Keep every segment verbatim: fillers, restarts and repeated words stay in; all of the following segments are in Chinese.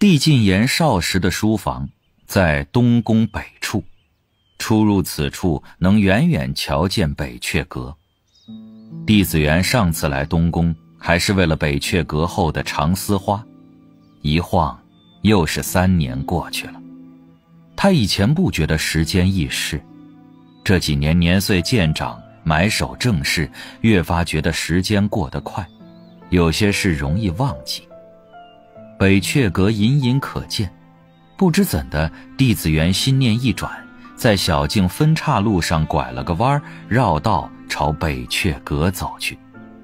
帝晋言少时的书房在东宫北处，出入此处能远远瞧见北阙阁。帝子元上次来东宫还是为了北阙阁后的长丝花，一晃又是三年过去了。他以前不觉得时间易逝，这几年年岁渐长，埋首正事，越发觉得时间过得快，有些事容易忘记。北阙阁隐隐可见，不知怎的，帝子元心念一转，在小径分岔路上拐了个弯，绕道朝北阙阁走去。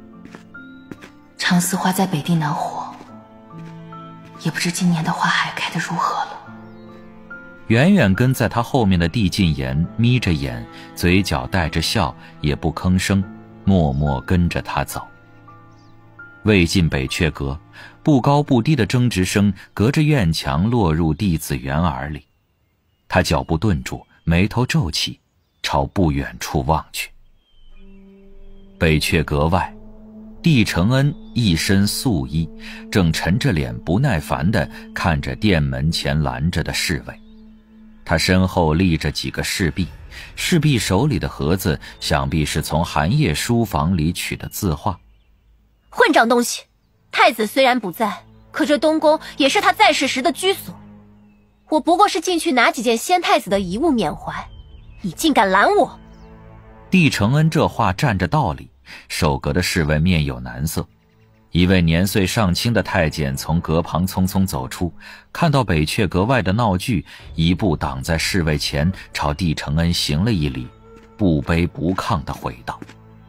长丝花在北地难活，也不知今年的花海开得如何了。 远远跟在他后面的帝晋言眯着眼，嘴角带着笑，也不吭声，默默跟着他走。未进北阙阁，不高不低的争执声隔着院墙落入帝子元耳里。他脚步顿住，眉头皱起，朝不远处望去。北阙阁外，帝承恩一身素衣，正沉着脸不耐烦地看着殿门前拦着的侍卫。他身后立着几个侍婢，侍婢手里的盒子想必是从寒夜书房里取的字画。 混账东西！太子虽然不在，可这东宫也是他在世时的居所。我不过是进去拿几件先太子的遗物缅怀，你竟敢拦我！ 帝承恩这话站着道理，守阁的侍卫面有难色。一位年岁尚轻的太监从阁旁匆匆走出，看到北阙阁外的闹剧，一步挡在侍卫前，朝帝承恩行了一礼，不卑不亢地回道：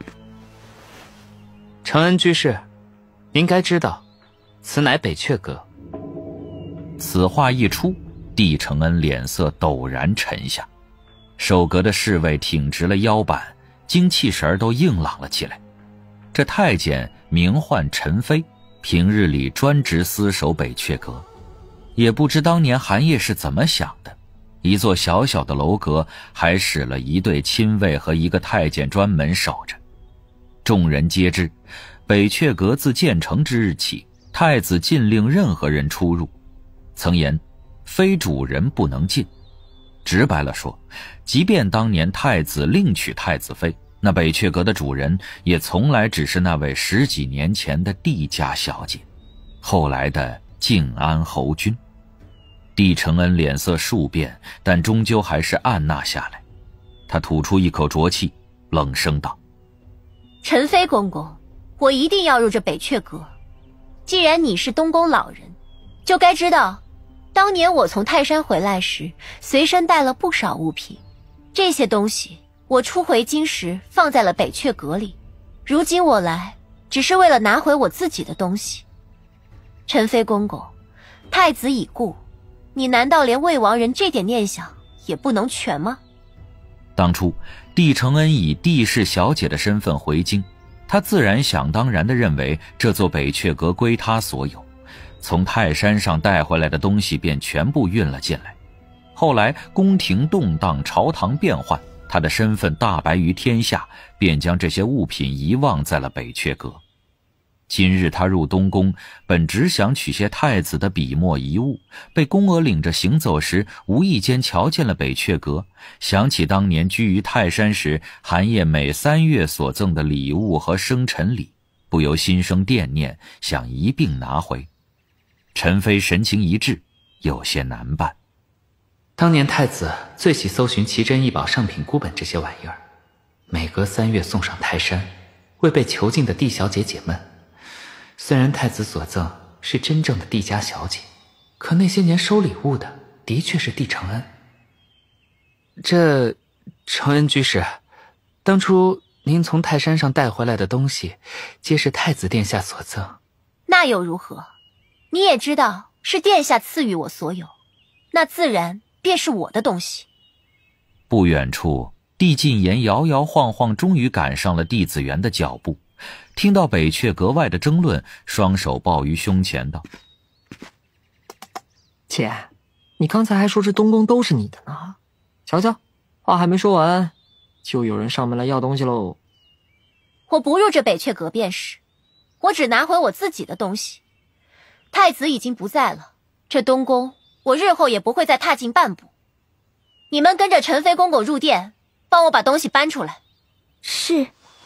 承恩居士，您该知道，此乃北阙阁。 此话一出，帝承恩脸色陡然沉下，守阁的侍卫挺直了腰板，精气神都硬朗了起来。这太监名唤陈飞，平日里专职司守北阙阁，也不知当年韩烨是怎么想的，一座小小的楼阁还使了一队亲卫和一个太监专门守着。众人皆知，北阙阁自建成之日起，太子禁令任何人出入，曾言非主人不能进。直白了说，即便当年太子另娶太子妃，那北阙阁的主人也从来只是那位十几年前的帝家小姐，后来的靖安侯君。帝承恩脸色数变，但终究还是按捺下来。他吐出一口浊气，冷声道： 陈妃公公，我一定要入这北阙阁。既然你是东宫老人，就该知道当年我从泰山回来时随身带了不少物品，这些东西我初回京时放在了北阙阁里，如今我来只是为了拿回我自己的东西。陈妃公公，太子已故，你难道连魏王人这点念想也不能全吗？ 当初帝承恩以帝室小姐的身份回京，他自然想当然地认为这座北阙阁归他所有，从泰山上带回来的东西便全部运了进来。后来宫廷动荡，朝堂变幻，他的身份大白于天下，便将这些物品遗忘在了北阙阁。今日他入东宫，本只想取些太子的笔墨遗物，被宫娥领着行走时，无意间瞧见了北阙阁，想起当年居于泰山时，韩烨每三月所赠的礼物和生辰礼，不由心生惦念，想一并拿回。陈妃神情一滞，有些难办。 当年太子最喜搜寻奇珍异宝、上品孤本这些玩意儿，每隔三月送上泰山，为被囚禁的帝小姐解闷。虽然太子所赠是真正的帝家小姐，可那些年收礼物的的确是帝承恩。这承恩居士，当初您从泰山上带回来的东西，皆是太子殿下所赠。 那又如何？你也知道是殿下赐予我所有，那自然便是我的东西。 不远处，帝晋言摇摇晃晃，终于赶上了帝子元的脚步。听到北阙阁外的争论，双手抱于胸前道： 姐，你刚才还说这东宫都是你的呢，瞧瞧，话还没说完，就有人上门来要东西喽。 我不入这北阙阁便是，我只拿回我自己的东西。太子已经不在了， 这东宫我日后也不会再踏进半步。你们跟着陈妃公公入殿，帮我把东西搬出来。 是。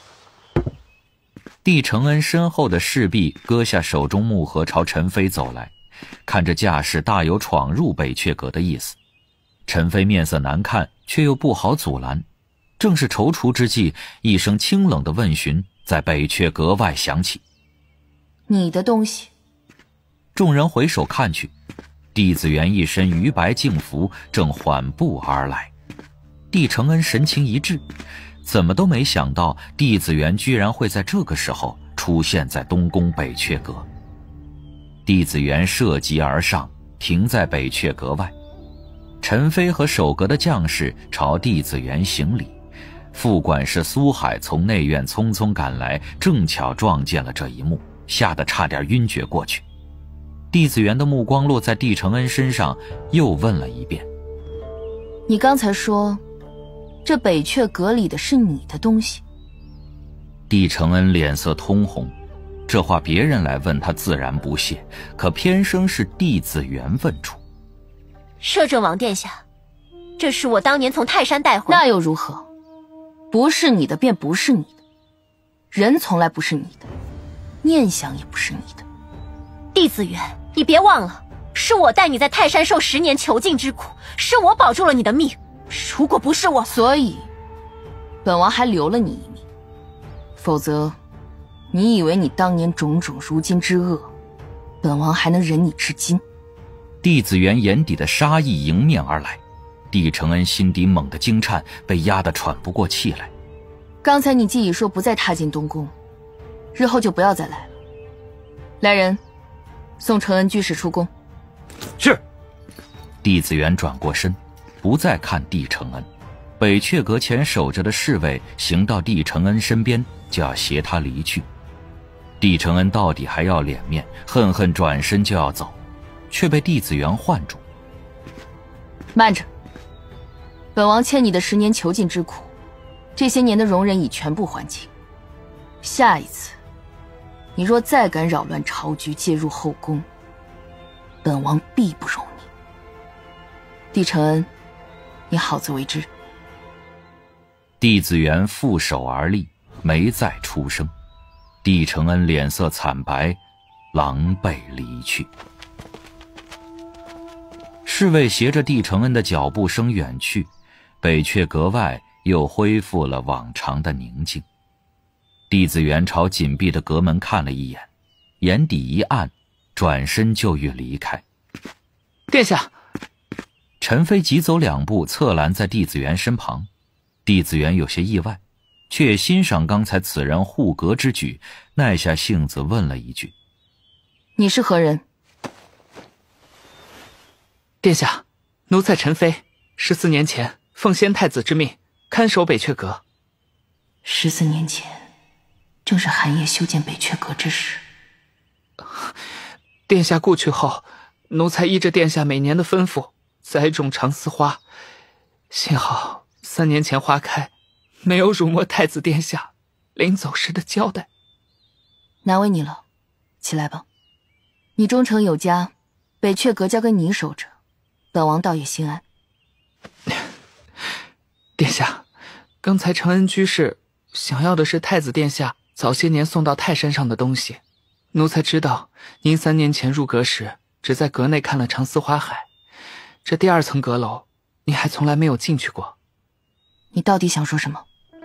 帝承恩身后的侍婢割下手中木盒，朝陈妃走来，看着架势大有闯入北阙阁的意思。陈妃面色难看，却又不好阻拦。正是踌躇之际，一声清冷的问询在北阙阁外响起：“ 你的东西。” 众人回首看去，帝子元一身鱼白净服，正缓步而来。帝承恩神情一滞，怎么都没想到帝子元居然会在这个时候出现在东宫北阙阁。帝子元涉级而上，停在北阙阁外。陈妃和守阁的将士朝帝子元行礼，副管事苏海从内院匆匆赶来，正巧撞见了这一幕，吓得差点晕厥过去。帝子元的目光落在帝承恩身上，又问了一遍：“ 你刚才说这北阙阁里的是你的东西？” 帝承恩脸色通红，这话别人来问他自然不屑，可偏生是帝子元问出。 摄政王殿下，这是我当年从泰山带回。 那又如何？不是你的便不是你的，人从来不是你的，念想也不是你的。 帝子元，你别忘了，是我带你在泰山受十年囚禁之苦，是我保住了你的命。如果不是我， 所以本王还留了你一命。否则，你以为你当年种种如今之恶，本王还能忍你至今？ 帝子元眼底的杀意迎面而来，帝承恩心底猛地惊颤，被压得喘不过气来。 刚才你既已说不再踏进东宫，日后就不要再来了。来人，送承恩居士出宫。 是。帝子元转过身，不再看帝承恩。北阙阁前守着的侍卫行到帝承恩身边，就要携他离去。帝承恩到底还要脸面，恨恨转身就要走，却被帝子元唤住。 慢着，本王欠你的十年囚禁之苦，这些年的容忍已全部还清。下一次，你若再敢扰乱朝局，介入后宫，本王必不容你。帝承恩，你好自为之。 帝子元负手而立，没再出声。帝承恩脸色惨白，狼狈离去。侍卫携着帝承恩的脚步声远去，北阙阁外又恢复了往常的宁静。帝子元朝紧闭的阁门看了一眼，眼底一暗，转身就欲离开。 殿下！ 陈妃急走两步，侧拦在帝子元身旁。帝子元有些意外，却也欣赏刚才此人护阁之举，耐下性子问了一句：“ 你是何人？” 殿下，奴才陈妃，十四年前奉先太子之命看守北阙阁。 十四年前，正是寒夜修建北阙阁之时。 殿下故去后，奴才依着殿下每年的吩咐栽种长丝花，幸好三年前花开，没有辱没太子殿下临走时的交代。 难为你了，起来吧。你忠诚有加，北阙阁交给你守着，本王倒也心安。 殿下，刚才承恩居士想要的是太子殿下早些年送到泰山上的东西。奴才知道您三年前入阁时只在阁内看了长丝花海，这第二层阁楼你还从来没有进去过。 你到底想说什么？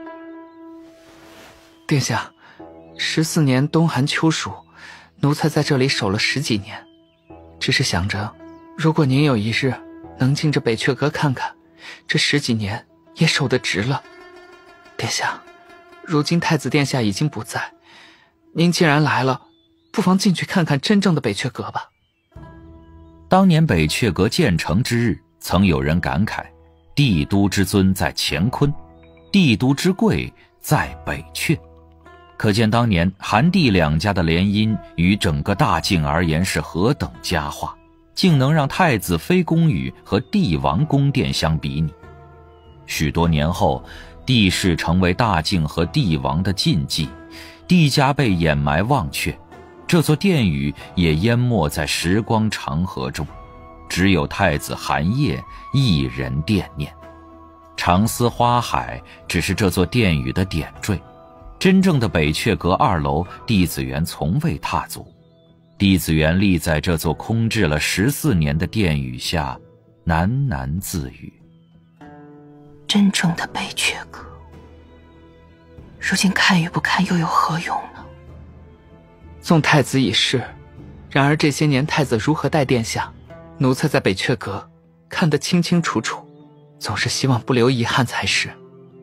殿下，十四年冬寒秋暑，奴才在这里守了十几年，只是想着如果您有一日能进这北阙阁看看，这十几年也守得值了。殿下，如今太子殿下已经不在，您既然来了，不妨进去看看真正的北阙阁吧。 当年北阙阁建成之日，曾有人感慨：帝都之尊在乾坤，帝都之贵在北阙。可见当年韩帝两家的联姻与整个大晋而言是何等佳话，竟能让太子妃宫宇和帝王宫殿相比拟。许多年后，帝室成为大晋和帝王的禁忌，帝家被掩埋忘却，这座殿宇也淹没在时光长河中。 只有太子韩烨一人惦念。长思花海只是这座殿宇的点缀，真正的北阙阁二楼，帝子园从未踏足。帝子园立在这座空置了十四年的殿宇下，喃喃自语： 真正的北阙阁，如今看与不看又有何用呢？ 纵太子已逝，然而这些年太子如何待殿下，奴才在北阙阁看得清清楚楚，总是希望不留遗憾才是。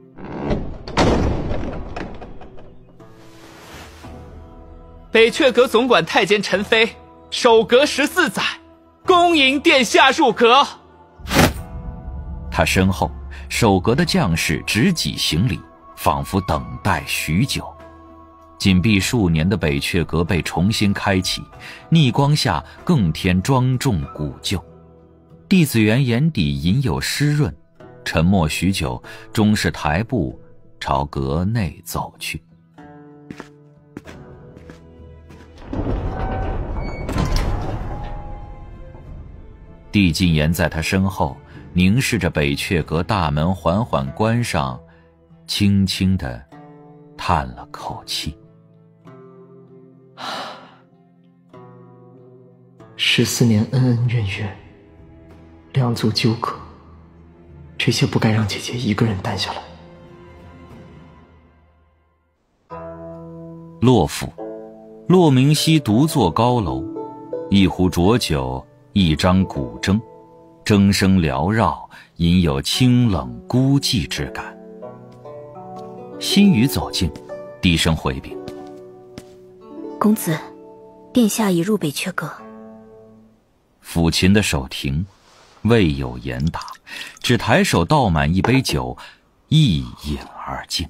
北阙阁总管太监陈飞守阁十四载，恭迎殿下入阁。 他身后守阁的将士执戟行礼，仿佛等待许久。紧闭数年的北阙阁被重新开启，逆光下更添庄重古旧。帝子园眼底隐有湿润，沉默许久，终是抬步朝阁内走去。帝禁言在他身后凝视着北阙阁大门缓缓关上，轻轻地叹了口气。 十四年恩恩怨怨，两族纠葛，这些不该让姐姐一个人担下来。 洛府，骆明熙独坐高楼，一壶浊酒，一张古筝，筝声缭绕，隐有清冷孤寂之感。新宇走近，低声回禀： 公子，殿下已入北阙阁。 抚琴的手停，未有言答，只抬手倒满一杯酒，一饮而尽。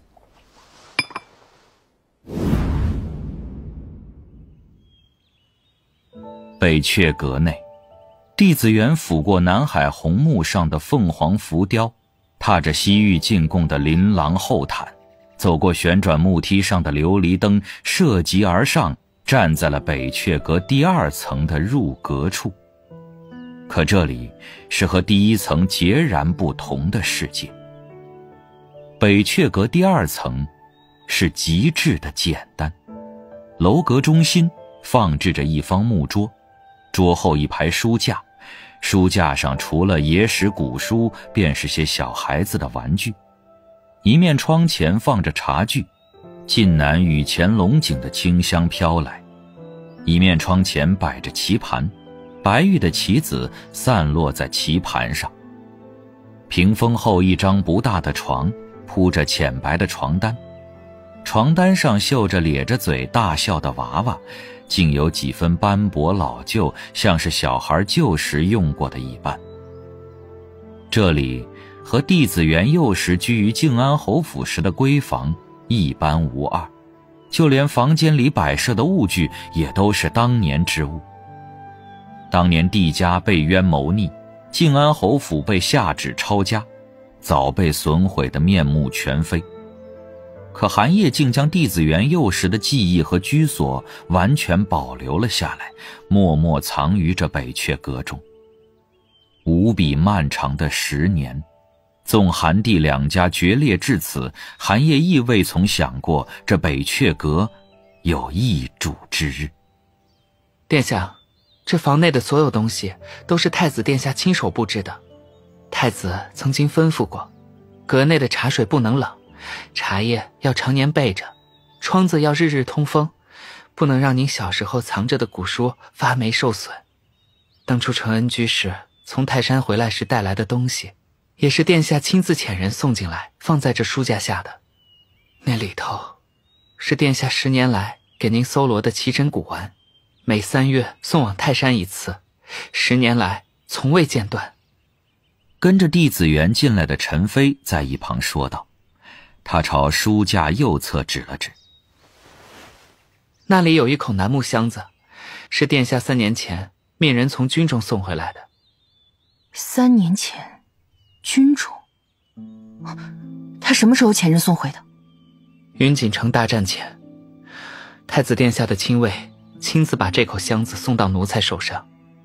北阙阁内，帝子园抚过南海红木上的凤凰浮雕，踏着西域进贡的琳琅厚毯，走过旋转木梯上的琉璃灯，涉级而上，站在了北阙阁第二层的入阁处。可这里是和第一层截然不同的世界。北阙阁第二层是极致的简单，楼阁中心放置着一方木桌，桌后一排书架，书架上除了野史古书，便是些小孩子的玩具。一面窗前放着茶具，晋南雨前龙井的清香飘来；一面窗前摆着棋盘，白玉的棋子散落在棋盘上。屏风后一张不大的床，铺着浅白的床单，床单上绣着咧着嘴大笑的娃娃，竟有几分斑驳老旧，像是小孩旧时用过的一般。这里和帝子园幼时居于靖安侯府时的闺房一般无二，就连房间里摆设的物具也都是当年之物。当年帝家被冤谋逆，靖安侯府被下旨抄家，早被损毁得面目全非。可韩烨竟将帝子园幼时的记忆和居所完全保留了下来，默默藏于这北阙阁中。无比漫长的十年，纵韩帝两家决裂至此，韩烨亦未曾想过这北阙阁有易主之日。 殿下，这房内的所有东西都是太子殿下亲手布置的。太子曾经吩咐过，阁内的茶水不能冷，茶叶要常年备着，窗子要日日通风，不能让您小时候藏着的古书发霉受损。当初承恩居士从泰山回来时带来的东西，也是殿下亲自遣人送进来，放在这书架下的。那里头是殿下十年来给您搜罗的奇珍古玩，每三月送往泰山一次，十年来从未间断。 跟着帝子园进来的陈飞在一旁说道，他朝书架右侧指了指， 那里有一口楠木箱子，是殿下三年前命人从军中送回来的。 三年前，军中？他什么时候遣人送回的？ 云锦城大战前，太子殿下的亲卫亲自把这口箱子送到奴才手上。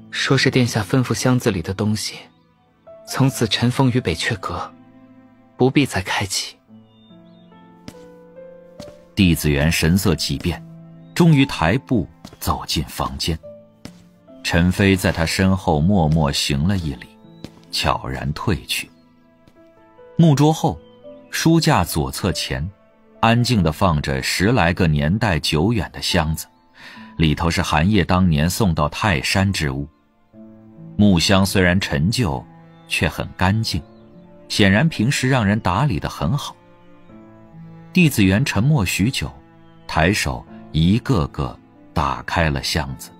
说是殿下吩咐箱子里的东西，从此尘封于北阙阁，不必再开启。 帝子元神色急变，终于抬步走进房间。陈飞在他身后默默行了一礼，悄然退去。木桌后，书架左侧前，安静地放着十来个年代久远的箱子，里头是韩烨当年送到泰山之物。木箱虽然陈旧，却很干净，显然平时让人打理得很好。帝子元沉默许久，抬手一个个打开了箱子。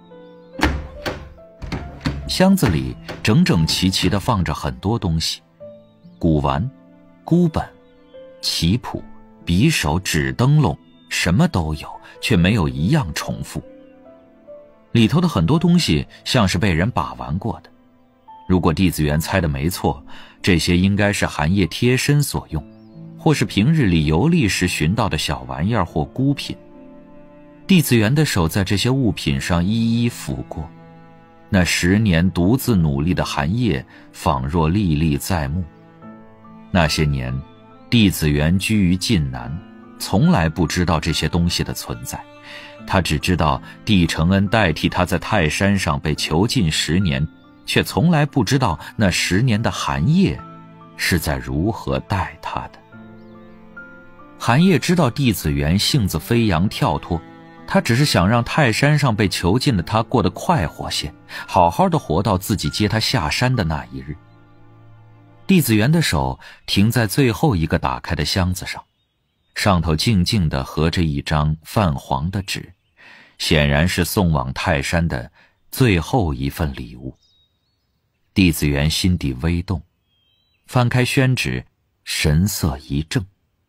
箱子里整整齐齐地放着很多东西，古玩、孤本、棋谱、匕首、纸灯笼，什么都有，却没有一样重复。里头的很多东西像是被人把玩过的。如果帝子元猜的没错，这些应该是韩烨贴身所用，或是平日里游历时寻到的小玩意儿或孤品。帝子元的手在这些物品上一一抚过，那十年独自努力的韩烨仿若历历在目。那些年，帝子元居于晋南，从来不知道这些东西的存在。他只知道帝承恩代替他在泰山上被囚禁十年，却从来不知道那十年的韩烨是在如何待他的。韩烨知道帝子元性子飞扬跳脱，他只是想让泰山上被囚禁的他过得快活些，好好的活到自己接他下山的那一日。帝子元的手停在最后一个打开的箱子上，上头静静地合着一张泛黄的纸，显然是送往泰山的最后一份礼物。帝子元心底微动，翻开宣纸，神色一怔。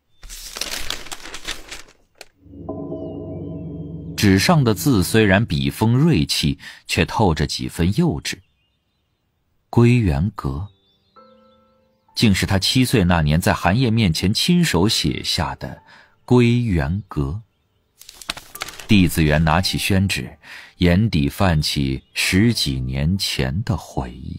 纸上的字虽然笔锋锐气，却透着几分幼稚。归元阁，竟是他七岁那年在韩烨面前亲手写下的归元阁。帝子元拿起宣纸，眼底泛起十几年前的回忆。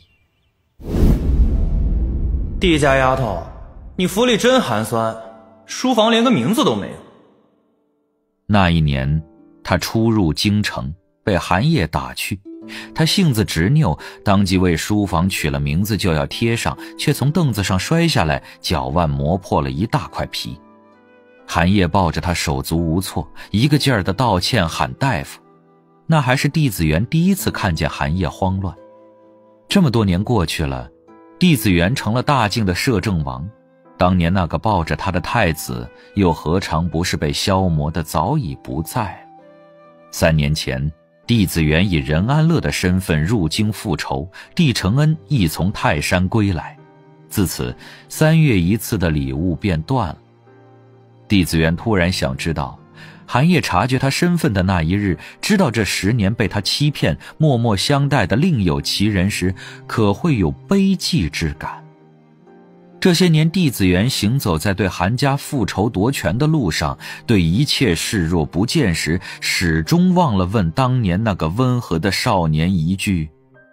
帝家丫头，你府里真寒酸，书房连个名字都没有。 那一年他初入京城，被韩烨打去，他性子执拗，当即为书房取了名字就要贴上，却从凳子上摔下来，脚腕磨破了一大块皮。韩烨抱着他手足无措，一个劲儿的道歉喊大夫。那还是帝子元第一次看见韩烨慌乱。这么多年过去了，帝子元成了大晋的摄政王，当年那个抱着他的太子，又何尝不是被消磨的早已不在？三年前，帝子元以任安乐的身份入京复仇，帝承恩亦从泰山归来，自此三月一次的礼物便断了。帝子元突然想知道，韩烨察觉他身份的那一日，知道这十年被他欺骗默默相待的另有其人时，可会有悲戚之感。这些年帝子元行走在对韩家复仇夺权的路上，对一切视若不见时，始终忘了问当年那个温和的少年一句：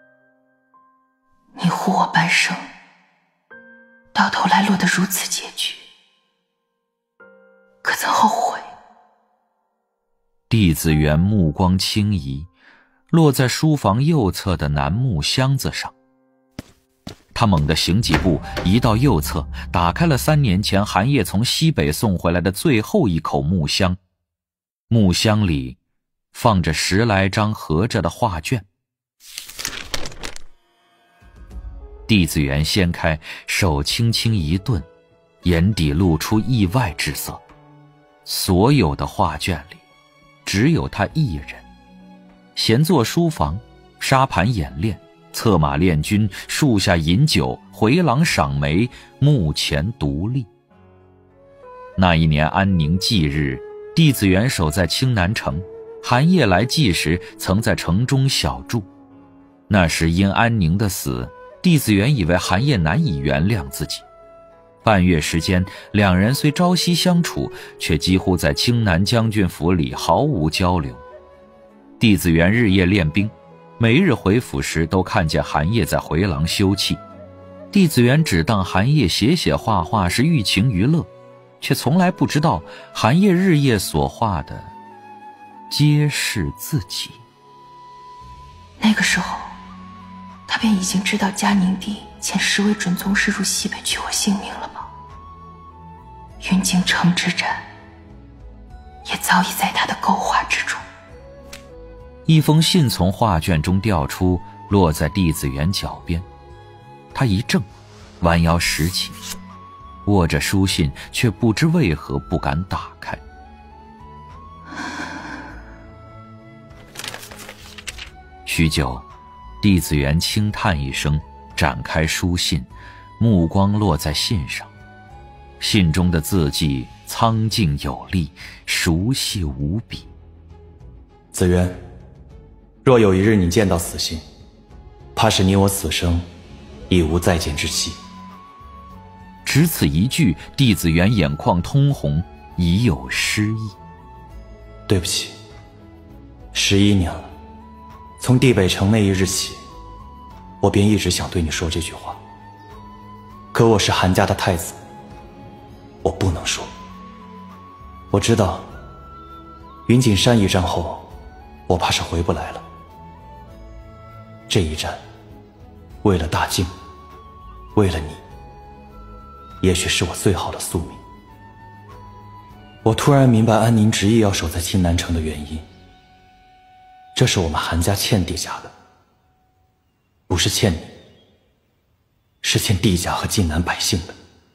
你护我半生，到头来落得如此结局，可曾后悔？ 帝子元目光轻移，落在书房右侧的楠木箱子上。他猛地行几步，移到右侧，打开了三年前韩烨从西北送回来的最后一口木箱。木箱里放着十来张合着的画卷。帝子元掀开，手轻轻一顿，眼底露出意外之色。所有的画卷里，只有他一人，闲坐书房，沙盘演练，策马练军，树下饮酒，回廊赏梅，幕前独立。那一年安宁忌日，帝子元守在青南城，韩烨来祭时曾在城中小住。那时因安宁的死，帝子元以为韩烨难以原谅自己。半月时间，两人虽朝夕相处，却几乎在青南将军府里毫无交流。帝子元日夜练兵， 每日回府时都看见韩烨在回廊休憩，弟子园只当韩烨写写画画是寓情娱乐，却从来不知道韩烨日夜所画的皆是自己。 那个时候他便已经知道嘉宁帝遣十位准宗师入西北取我性命了吗？云锦城之战也早已在他的构画之中。 一封信从画卷中掉出，落在弟子园脚边，他一怔，弯腰拾起，握着书信，却不知为何不敢打开。许久，弟子园轻叹一声，展开书信，目光落在信上。信中的字迹苍劲有力，熟悉无比。 子渊，若有一日你见到此信，怕是你我此生已无再见之期。 只此一句，弟子园眼眶通红，已有失意。 对不起，十一年了，从地北城那一日起，我便一直想对你说这句话。可我是韩家的太子，我不能说。我知道，云锦山一战后，我怕是回不来了。这一战，为了大靖，为了你，也许是我最好的宿命。我突然明白安宁执意要守在青南城的原因，这是我们韩家欠地家的，不是欠你，是欠地家和晋南百姓的。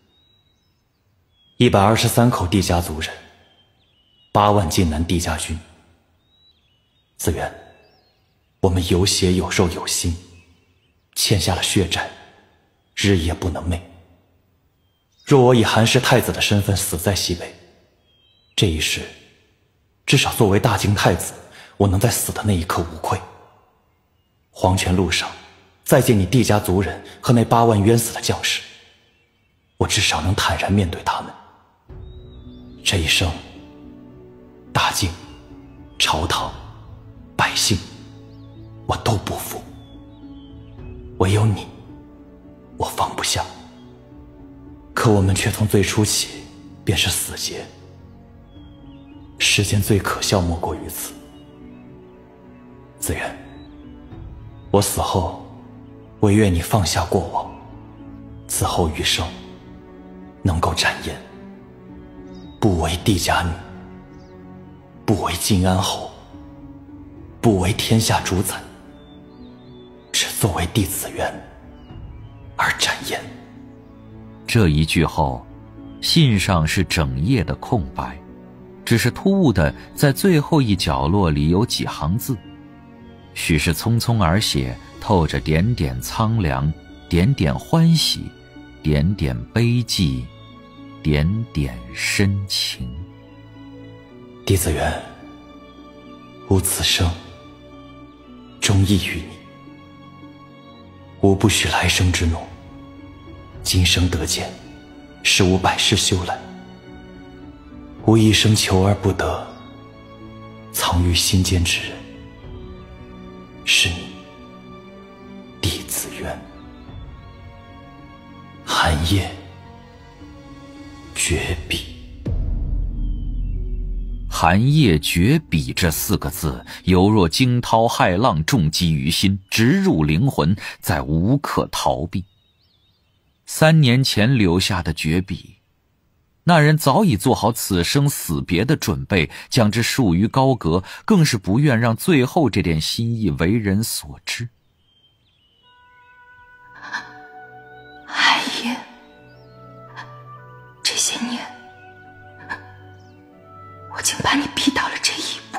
一百二十三口地家族人，八万晋南地家军。子渊，我们有血有肉有心，欠下了血债，日夜不能寐。若我以韩氏太子的身份死在西北，这一世，至少作为大京太子，我能在死的那一刻无愧。黄泉路上，再见你地家族人和那八万冤死的将士，我至少能坦然面对他们。这一生，大晋、朝堂、百姓，我都不负。唯有你，我放不下。可我们却从最初起便是死结。世间最可笑莫过于此。子渊，我死后，唯愿你放下过往，此后余生，能够展颜，不为帝家女，不为晋安侯，不为天下主宰，只作为弟子渊而展颜。 这一句后，信上是整页的空白，只是突兀的在最后一角落里有几行字，许是匆匆而写，透着点点苍凉，点点欢喜，点点悲寂，点点深情。 弟子渊，吾此生忠义于你，吾不许来生之怒，今生得见，是吾百世修来。吾一生求而不得，藏于心间之人，是你，弟子渊。寒夜绝笔。 寒夜绝笔这四个字，犹若惊涛骇浪重击于心，直入灵魂，再无可逃避。三年前留下的绝笔，那人早已做好此生死别的准备，将之束于高阁，更是不愿让最后这点心意为人所知。 寒夜，这些年我竟把你逼到了这一步。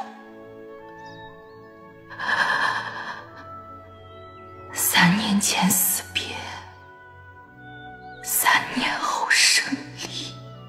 三年前死别，三年后生离。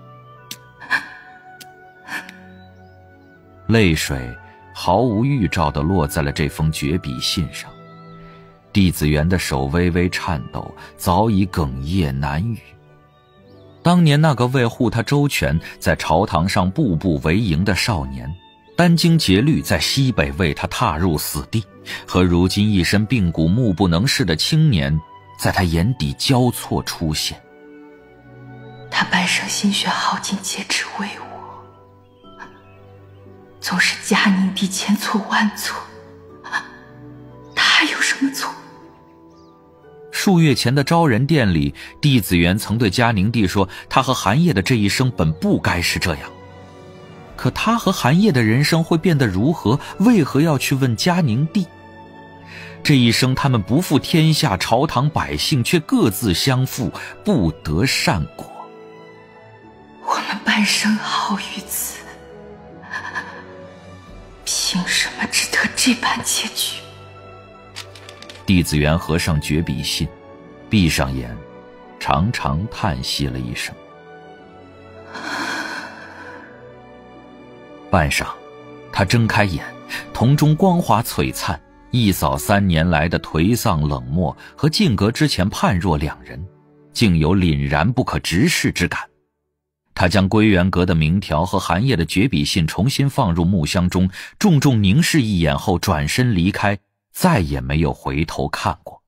泪水毫无预兆地落在了这封绝笔信上，弟子园的手微微颤抖，早已哽咽难语。当年那个为护他周全，在朝堂上步步为营的少年， 殚精竭虑在西北为他踏入死地，和如今一身病骨目不能视的青年在他眼底交错出现。 他半生心血耗尽，皆只为我，纵使嘉宁帝千错万错，他有什么错？ 数月前的昭仁殿里，帝子元曾对嘉宁帝说，他和寒夜的这一生本不该是这样。可他和寒夜的人生会变得如何？为何要去问嘉宁帝？这一生他们不负天下朝堂百姓，却各自相负，不得善果。 我们半生耗于此，凭什么只得这般结局？ 帝子元合上绝笔信，闭上眼，长长叹息了一声。半晌，他睁开眼，瞳中光华璀璨，一扫三年来的颓丧冷漠和静阁之前判若两人，竟有凛然不可直视之感。他将归元阁的名条和寒夜的绝笔信重新放入木箱中，重重凝视一眼后转身离开，再也没有回头看过。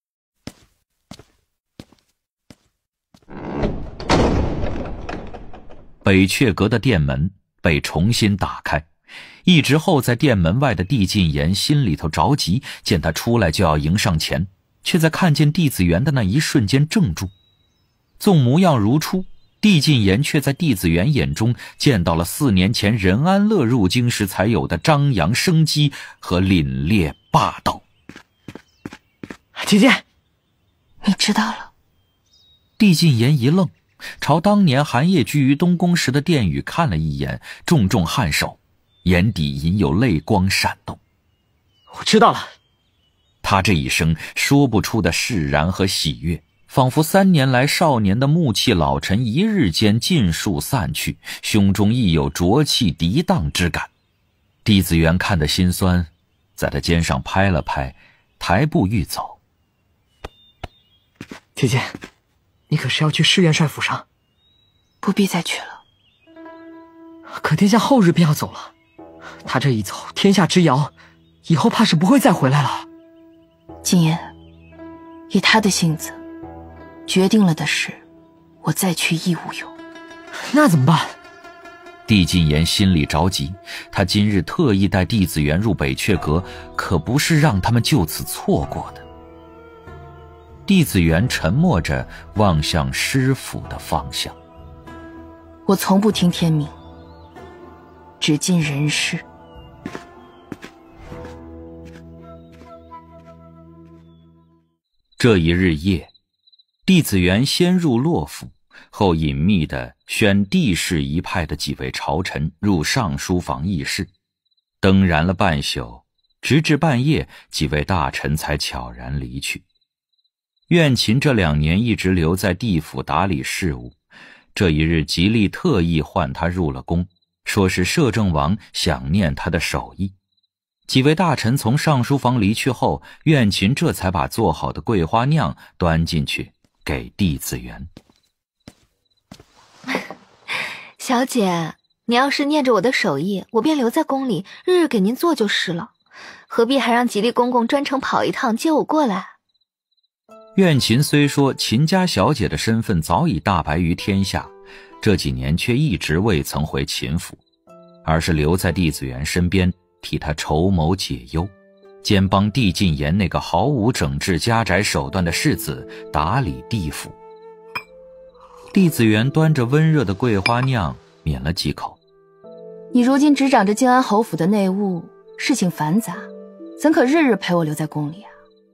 北阙阁的殿门被重新打开，一直候在殿门外的帝进言心里头着急，见他出来就要迎上前，却在看见帝子元的那一瞬间怔住。纵模样如初，帝进言却在帝子元眼中见到了四年前任安乐入京时才有的张扬生机和凛冽霸道。 姐姐， 你知道了？ 帝进言一愣，朝当年寒夜居于东宫时的殿宇看了一眼，重重颔首，眼底隐有泪光闪动。 我知道了。 他这一生说不出的释然和喜悦，仿佛三年来少年的暮气老尘一日间尽数散去，胸中亦有浊气涤荡之感。帝子元看得心酸，在他肩上拍了拍，抬步欲走。 姐姐，你可是要去士元帅府上？ 不必再去了。 可殿下后日便要走了，他这一走，天下之遥，以后怕是不会再回来了。 谨言，以他的性子，决定了的事，我再去亦无用。 那怎么办？ 帝进言心里着急，他今日特意带帝子元入北阙阁，可不是让他们就此错过的。帝子元沉默着望向师府的方向。 我从不听天命，只尽人事。 这一日夜，帝子元先入洛府，后隐秘地宣帝室一派的几位朝臣入上书房议事，灯燃了半宿，直至半夜，几位大臣才悄然离去。苑琴这两年一直留在帝府打理事务，这一日吉利特意唤他入了宫，说是摄政王想念他的手艺。几位大臣从上书房离去后，苑琴这才把做好的桂花酿端进去给帝子元。 小姐，你要是念着我的手艺，我便留在宫里，日日给您做就是了，何必还让吉利公公专程跑一趟接我过来？ 苑琴虽说秦家小姐的身份早已大白于天下，这几年却一直未曾回秦府，而是留在帝子元身边，替他筹谋解忧，兼帮帝进言那个毫无整治家宅手段的世子打理帝府。帝子元端着温热的桂花酿抿了几口。 你如今执掌着靖安侯府的内务，事情繁杂，怎可日日陪我留在宫里啊？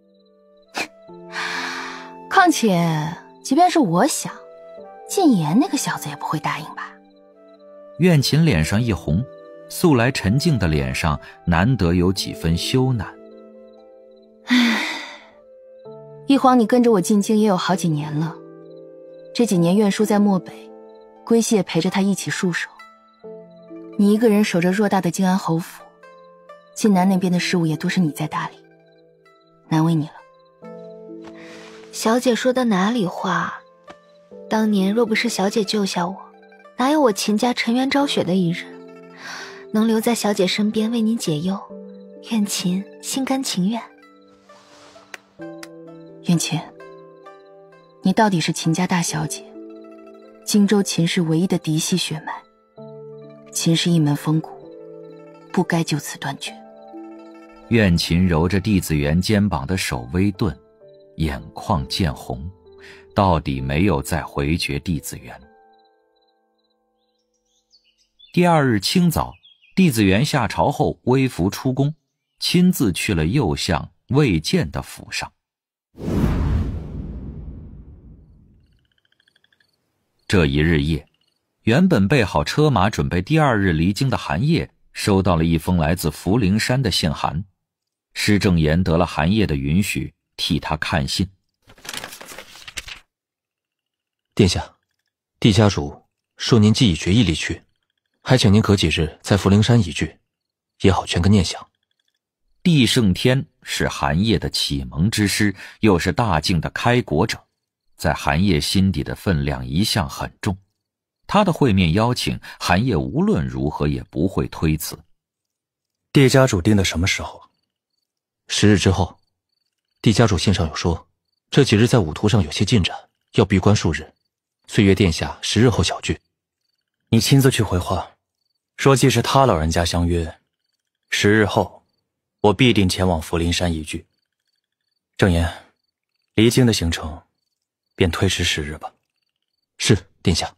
况且即便是我想，进言那个小子也不会答应吧。 苑琴脸上一红，素来沉静的脸上难得有几分羞赧。 唉，一晃你跟着我进京也有好几年了，这几年苑叔在漠北，归西也陪着他一起戍守，你一个人守着偌大的靖安侯府，晋南那边的事务也都是你在打理，难为你了。 小姐说的哪里话？当年若不是小姐救下我，哪有我秦家沉冤昭雪的一日？ 能留在小姐身边为您解忧，远琴心甘情愿。 远琴，你到底是秦家大小姐，荆州秦氏唯一的嫡系血脉，秦氏一门风骨，不该就此断绝。 苑琴揉着帝子元肩膀的手微顿，眼眶渐红，到底没有再回绝帝子元。第二日清早，帝子元下朝后微服出宫，亲自去了右相魏建的府上。这一日夜，原本备好车马准备第二日离京的韩烨收到了一封来自福陵山的信函。施正言得了韩烨的允许，替他看信。 殿下，帝家主说您既已决意离去，还请您隔几日在福陵山一聚，也好劝个念想。 帝圣天是韩烨的启蒙之师，又是大晋的开国者，在韩烨心底的分量一向很重。他的会面邀请，韩烨无论如何也不会推辞。 帝家主定的什么时候？ 十日之后。帝家主信上有说，这几日在武图上有些进展，要闭关数日，遂约殿下十日后小聚。 你亲自去回话，说既是他老人家相约，十日后我必定前往福陵山一聚。正言，离京的行程便推迟十日吧。 是，殿下。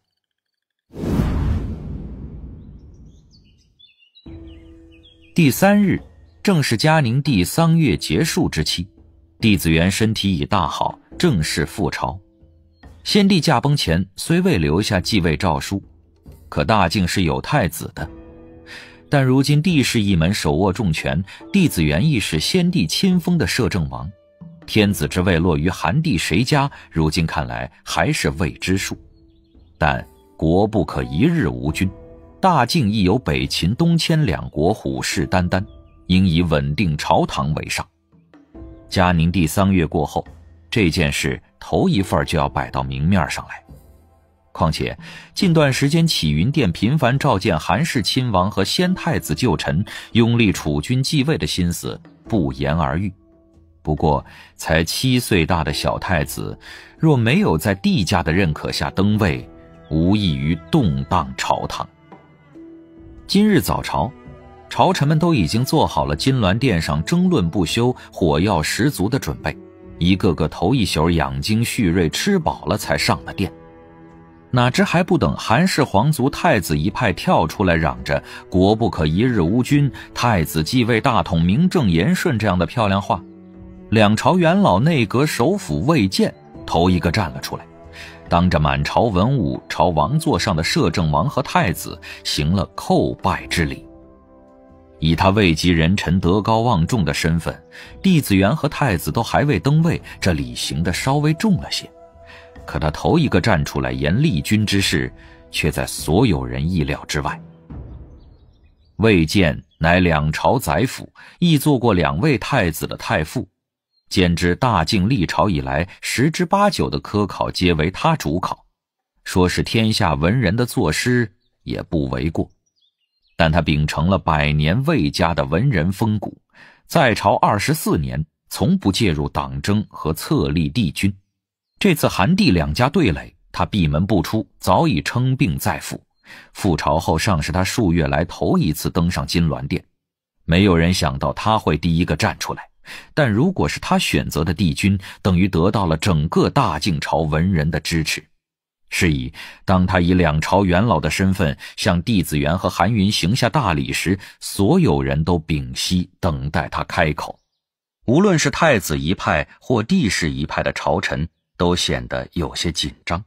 第三日，正是嘉宁帝丧月结束之期，帝子元身体已大好，正式复朝。先帝驾崩前虽未留下继位诏书，可大晋是有太子的。但如今帝室一门手握重权，帝子元亦是先帝亲封的摄政王，天子之位落于韩帝谁家，如今看来还是未知数。但国不可一日无君，大晋亦有北秦东迁两国虎视眈眈，应以稳定朝堂为上。嘉宁帝丧月过后，这件事头一份就要摆到明面上来。况且近段时间启云殿频繁召见韩氏亲王和先太子旧臣，拥立储君继位的心思不言而喻。不过才七岁大的小太子，若没有在帝家的认可下登位，无异于动荡朝堂。今日早朝，朝臣们都已经做好了金銮殿上争论不休、火药十足的准备，一个个头一宿养精蓄锐，吃饱了才上了殿。哪知还不等韩氏皇族太子一派跳出来嚷着国不可一日无君，太子继位大统名正言顺这样的漂亮话，两朝元老内阁首辅魏建头一个站了出来，当着满朝文武朝王座上的摄政王和太子行了叩拜之礼。以他位极人臣德高望重的身份，帝子元和太子都还未登位，这礼行的稍微重了些。可他头一个站出来言立君之事，却在所有人意料之外。魏建乃两朝宰辅，亦做过两位太子的太傅，兼之大晋历朝以来十之八九的科考皆为他主考，说是天下文人的作师也不为过。但他秉承了百年魏家的文人风骨，在朝二十四年，从不介入党争和册立帝君。这次韩帝两家对垒，他闭门不出，早已称病在腹。复朝后尚是他数月来头一次登上金銮殿，没有人想到他会第一个站出来。但如果是他选择的帝君，等于得到了整个大晋朝文人的支持。是以当他以两朝元老的身份向帝子元和韩云行下大礼时，所有人都屏息等待他开口。无论是太子一派或帝室一派的朝臣，都显得有些紧张。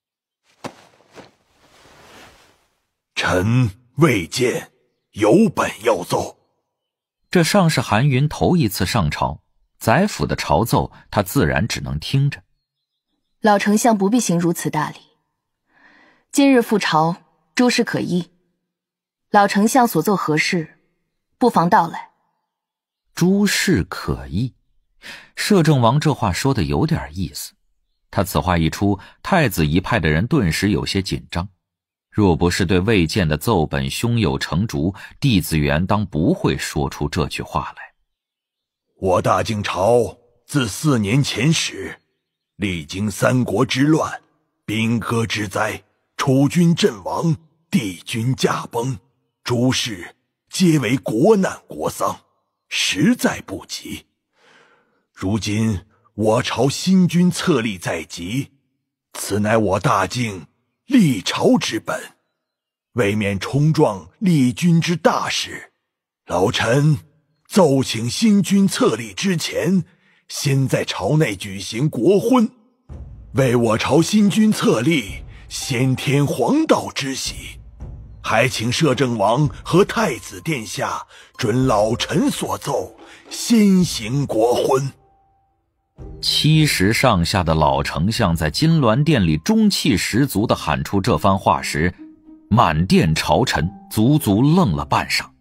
臣未见有本要奏。 这尚是韩云头一次上朝，宰辅的朝奏他自然只能听着。 老丞相不必行如此大礼，今日复朝，诸事可议。老丞相所奏何事，不妨道来。 诸事可议，摄政王这话说的有点意思。他此话一出，太子一派的人顿时有些紧张。 若不是对魏建的奏本胸有成竹，帝子元当不会说出这句话来。 我大晋朝自四年前始，历经三国之乱、兵戈之灾、楚军阵亡、帝军驾崩，诸事皆为国难国丧，实在不及。如今我朝新君册立在即，此乃我大晋立朝之本，为免冲撞立君之大事，老臣奏请新君册立之前，先在朝内举行国婚，为我朝新君册立先天皇道之喜，还请摄政王和太子殿下准老臣所奏，先行国婚。 七十上下的老丞相在金銮殿里中气十足地喊出这番话时，满殿朝臣足足愣了半晌。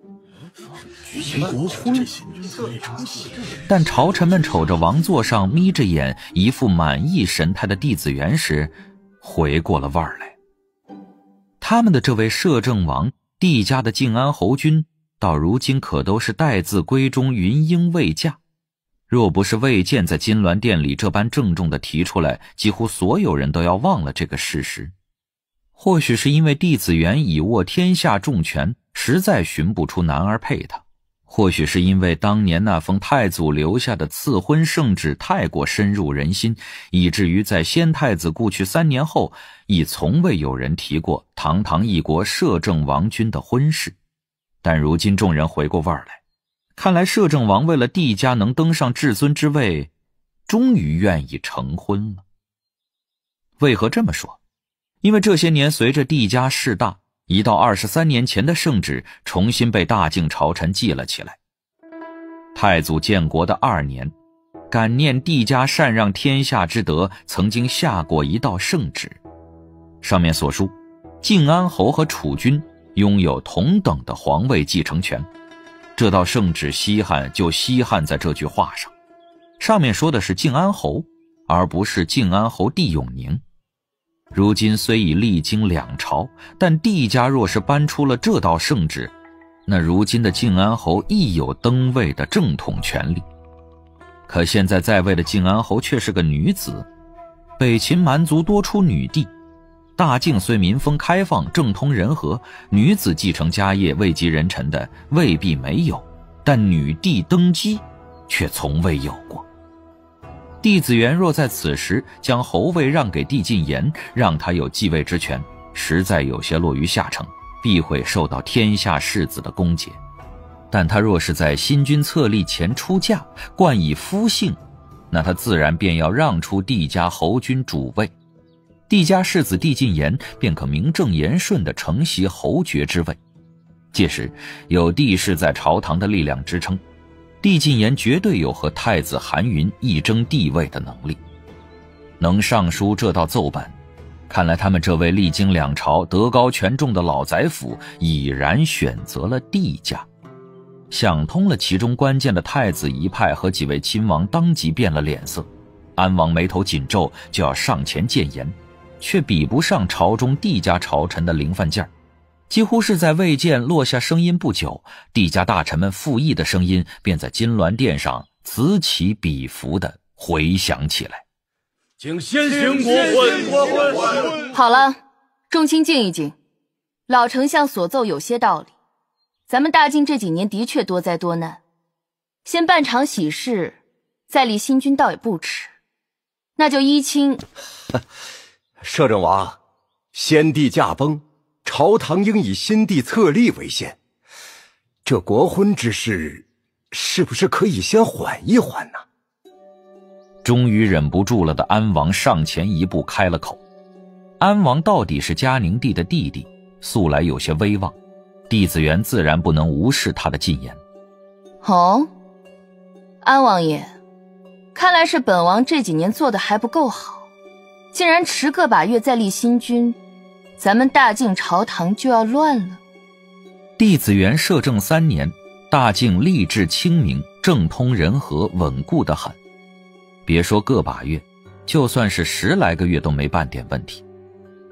但朝臣们瞅着王座上眯着眼一副满意神态的帝子元时，回过了味儿来。他们的这位摄政王，帝家的靖安侯君，到如今可都是待字闺中，云英未嫁。若不是魏建在金銮殿里这般郑重地提出来，几乎所有人都要忘了这个事实。或许是因为帝子元已握天下重权，实在寻不出男儿配他；或许是因为当年那封太祖留下的赐婚圣旨太过深入人心，以至于在先太子故去三年后，亦从未有人提过堂堂一国摄政王君的婚事。但如今众人回过味儿来，看来摄政王为了帝家能登上至尊之位，终于愿意成婚了。为何这么说？因为这些年随着帝家势大，一到二十三年前的圣旨重新被大晋朝臣记了起来。太祖建国的二年，感念帝家禅让天下之德，曾经下过一道圣旨，上面所述，靖安侯和楚军拥有同等的皇位继承权。这道圣旨稀罕就稀罕在这句话上，上面说的是靖安侯，而不是靖安侯帝永宁。如今虽已历经两朝，但帝家若是搬出了这道圣旨，那如今的靖安侯亦有登位的正统权利。可现在在位的靖安侯却是个女子，北秦蛮族多出女帝，大晋虽民风开放，政通人和，女子继承家业位极人臣的未必没有，但女帝登基却从未有过。帝子元若在此时将侯位让给帝晋言，让他有继位之权，实在有些落于下乘，必会受到天下士子的攻讦。但他若是在新君册立前出嫁，冠以夫姓，那他自然便要让出帝家侯君主位，帝家世子帝晋言便可名正言顺地承袭侯爵之位。届时有帝室在朝堂的力量支撑，帝晋言绝对有和太子韩云一争帝位的能力。能上书这道奏本，看来他们这位历经两朝德高权重的老宰府已然选择了帝家。想通了其中关键的太子一派和几位亲王当即变了脸色，安王眉头紧皱，就要上前谏言，却比不上朝中帝家朝臣的灵犯劲儿。几乎是在魏建落下声音不久，帝家大臣们附议的声音便在金銮殿上此起彼伏地回响起来。 请先行国婚。 好了，众卿静一静，老丞相所奏有些道理，咱们大晋这几年的确多灾多难，先办场喜事，再立新君倒也不迟。那就依卿。 摄政王，先帝驾崩，朝堂应以新帝册立为先，这国婚之事是不是可以先缓一缓呢？ 终于忍不住了的安王上前一步开了口。安王到底是嘉宁帝的弟弟，素来有些威望，帝子元自然不能无视他的进言。 哦，安王爷，看来是本王这几年做的还不够好，竟然迟个把月再立新君，咱们大晋朝堂就要乱了。 帝子元摄政三年，大晋吏治清明，政通人和，稳固得很。别说个把月，就算是十来个月都没半点问题。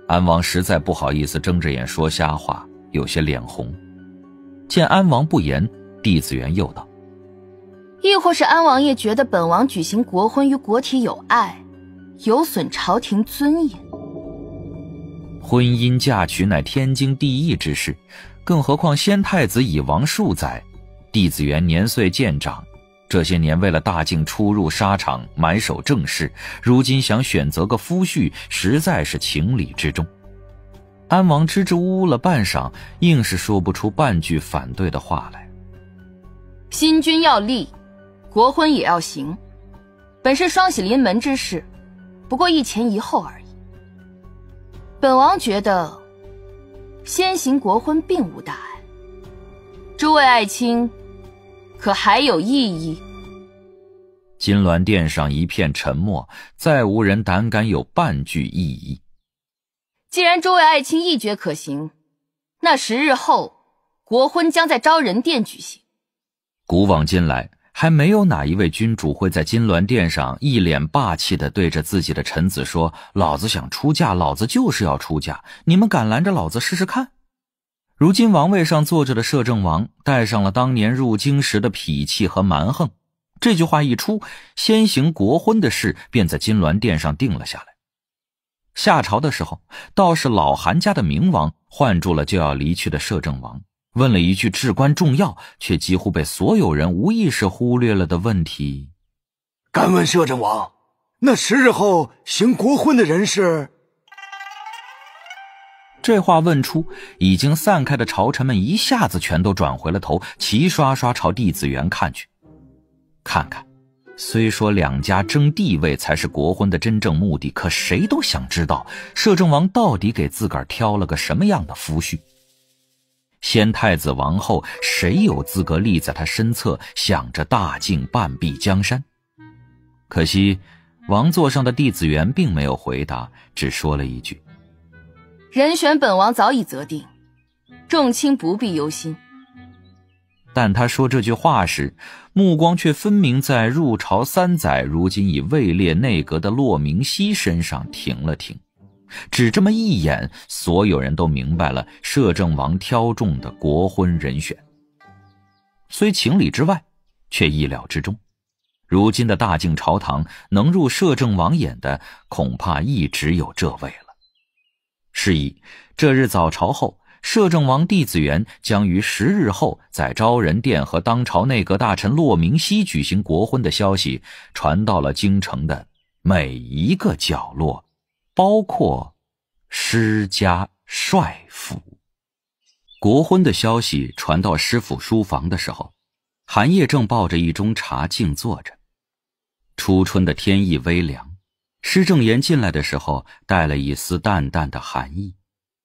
安王实在不好意思睁着眼说瞎话，有些脸红。见安王不言，帝子元又道： 亦或是安王爷觉得本王举行国婚与国体有碍，有损朝廷尊严。 婚姻嫁娶乃天经地义之事，更何况先太子已亡数载，帝子元年岁渐长，这些年为了大靖出入沙场，埋首政事，如今想选择个夫婿，实在是情理之中。安王支支吾吾了半晌，硬是说不出半句反对的话来。 新君要立，国婚也要行，本是双喜临门之事，不过一前一后而已。本王觉得先行国婚并无大碍，诸位爱卿可还有异议？ 金銮殿上一片沉默，再无人胆敢有半句异议。 既然诸位爱卿一决可行，那十日后国婚将在昭仁殿举行。 古往今来，还没有哪一位君主会在金銮殿上一脸霸气地对着自己的臣子说：老子想出嫁，老子就是要出嫁，你们敢拦着老子试试看？如今王位上坐着的摄政王带上了当年入京时的痞气和蛮横，这句话一出，先行国婚的事便在金銮殿上定了下来。下朝的时候，倒是老韩家的明王唤住了就要离去的摄政王，问了一句至关重要却几乎被所有人无意识忽略了的问题： 敢问摄政王，那十日后行国婚的人是？ 这话问出，已经散开的朝臣们一下子全都转回了头，齐刷刷朝帝子元看去。看看，虽说两家争地位才是国婚的真正目的，可谁都想知道摄政王到底给自个儿挑了个什么样的夫婿。先太子王后，谁有资格立在他身侧，想着大靖半壁江山？可惜王座上的帝子元并没有回答，只说了一句： 人选本王早已择定，众卿不必忧心。 但他说这句话时，目光却分明在入朝三载如今已位列内阁的骆明熙身上停了停。只这么一眼，所有人都明白了摄政王挑中的国婚人选。虽情理之外，却意料之中。如今的大靖朝堂，能入摄政王眼的，恐怕亦只有这位了。是以这日早朝后，摄政王帝子元将于十日后在昭仁殿和当朝内阁大臣骆明熙举行国婚的消息传到了京城的每一个角落，包括施家帅府。国婚的消息传到施府书房的时候，韩烨正抱着一盅茶静坐着。初春的天意微凉，施正言进来的时候带了一丝淡淡的寒意。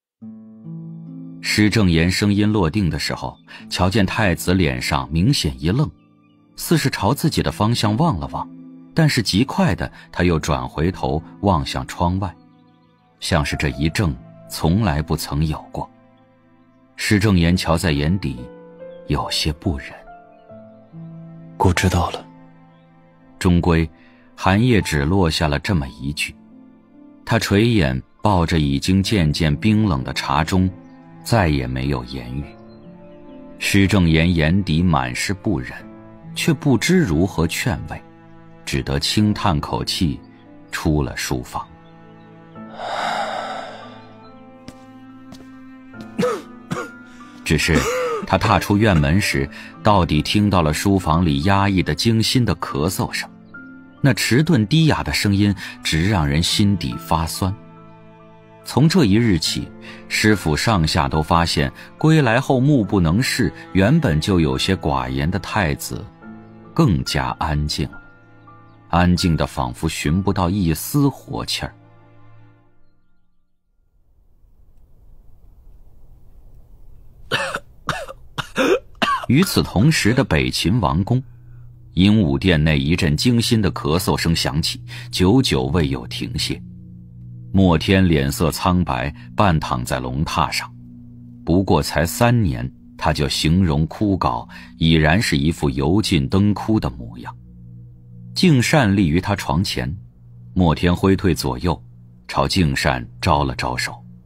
施正言声音落定的时候，瞧见太子脸上明显一愣，似是朝自己的方向望了望，但是极快的他又转回头望向窗外，像是这一怔从来不曾有过。施正言瞧在眼底，有些不忍。 姑知道了。 终归韩烨只落下了这么一句。他垂眼抱着已经渐渐冰冷的茶盅，再也没有言语。施正言眼底满是不忍，却不知如何劝慰，只得轻叹口气，出了书房。只是他踏出院门时，到底听到了书房里压抑的惊心的咳嗽声，那迟钝低哑的声音直让人心底发酸。从这一日起，师府上下都发现归来后目不能视，原本就有些寡言的太子更加安静了，安静的仿佛寻不到一丝活气儿。与此同时的北秦王宫，鹦鹉殿内一阵惊心的咳嗽声响起，久久未有停歇。莫天脸色苍白，半躺在龙榻上。不过才三年，他就形容枯槁，已然是一副油尽灯枯的模样。敬善立于他床前，莫天挥退左右，朝敬善招了招手。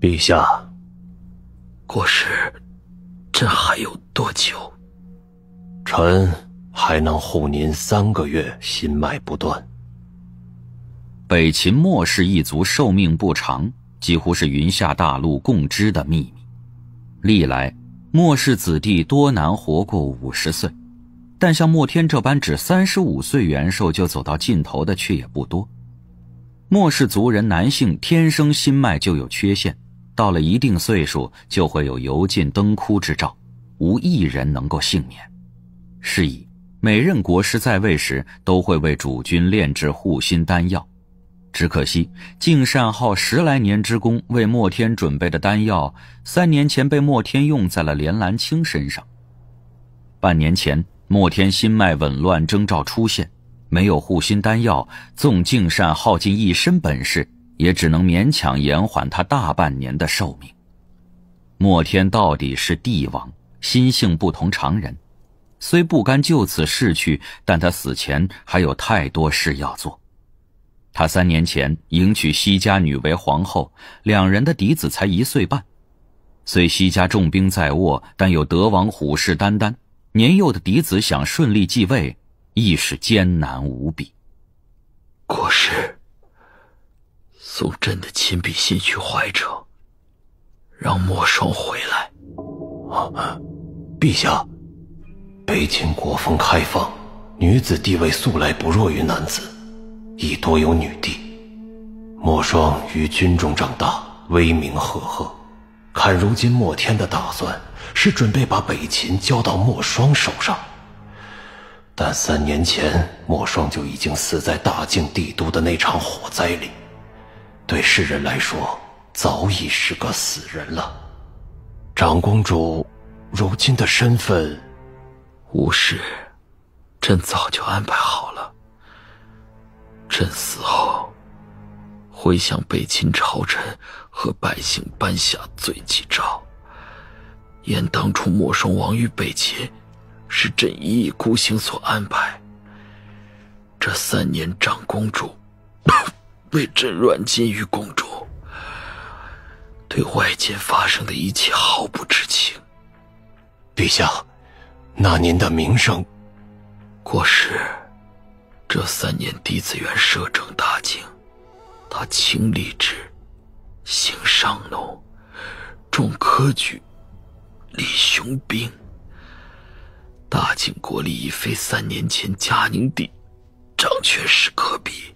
陛下， 国师，朕还有多久？ 臣还能护您三个月，心脉不断。 北秦末氏一族寿命不长，几乎是云下大陆共知的秘密。历来末氏子弟多难活过五十岁，但像莫天这般只三十五岁元寿就走到尽头的却也不多。末氏族人男性天生心脉就有缺陷，到了一定岁数就会有油尽灯枯之兆，无一人能够幸免。是以每任国师在位时都会为主君炼制护心丹药，只可惜敬善耗十来年之功为莫天准备的丹药，三年前被莫天用在了连兰青身上。半年前莫天心脉紊乱征兆出现，没有护心丹药，纵敬善耗尽一身本事，也只能勉强延缓他大半年的寿命。莫天到底是帝王，心性不同常人，虽不甘就此逝去，但他死前还有太多事要做。他三年前迎娶西家女为皇后，两人的嫡子才一岁半。虽西家重兵在握，但有德王虎视眈眈，年幼的嫡子想顺利继位，亦是艰难无比。 国师，送朕的亲笔信去怀城，让莫霜回来。 啊，陛下，北秦国风开放，女子地位素来不弱于男子，亦多有女帝。莫霜于军中长大，威名赫赫，看如今莫天的打算是准备把北秦交到莫霜手上。但三年前莫霜就已经死在大境帝都的那场火灾里，对世人来说早已是个死人了。长公主如今的身份， 无事，朕早就安排好了。朕死后会向北秦朝臣和百姓颁下罪己诏，言当初莫霜亡于北秦是朕一意孤行所安排。这三年长公主为朕软禁于宫中，对外间发生的一切毫不知情。 陛下，那您的名声？ 国师，这三年嫡子元摄政大境，他清吏治，行商农，重科举，立雄兵。大晋国力已非三年前嘉宁帝掌权时可比。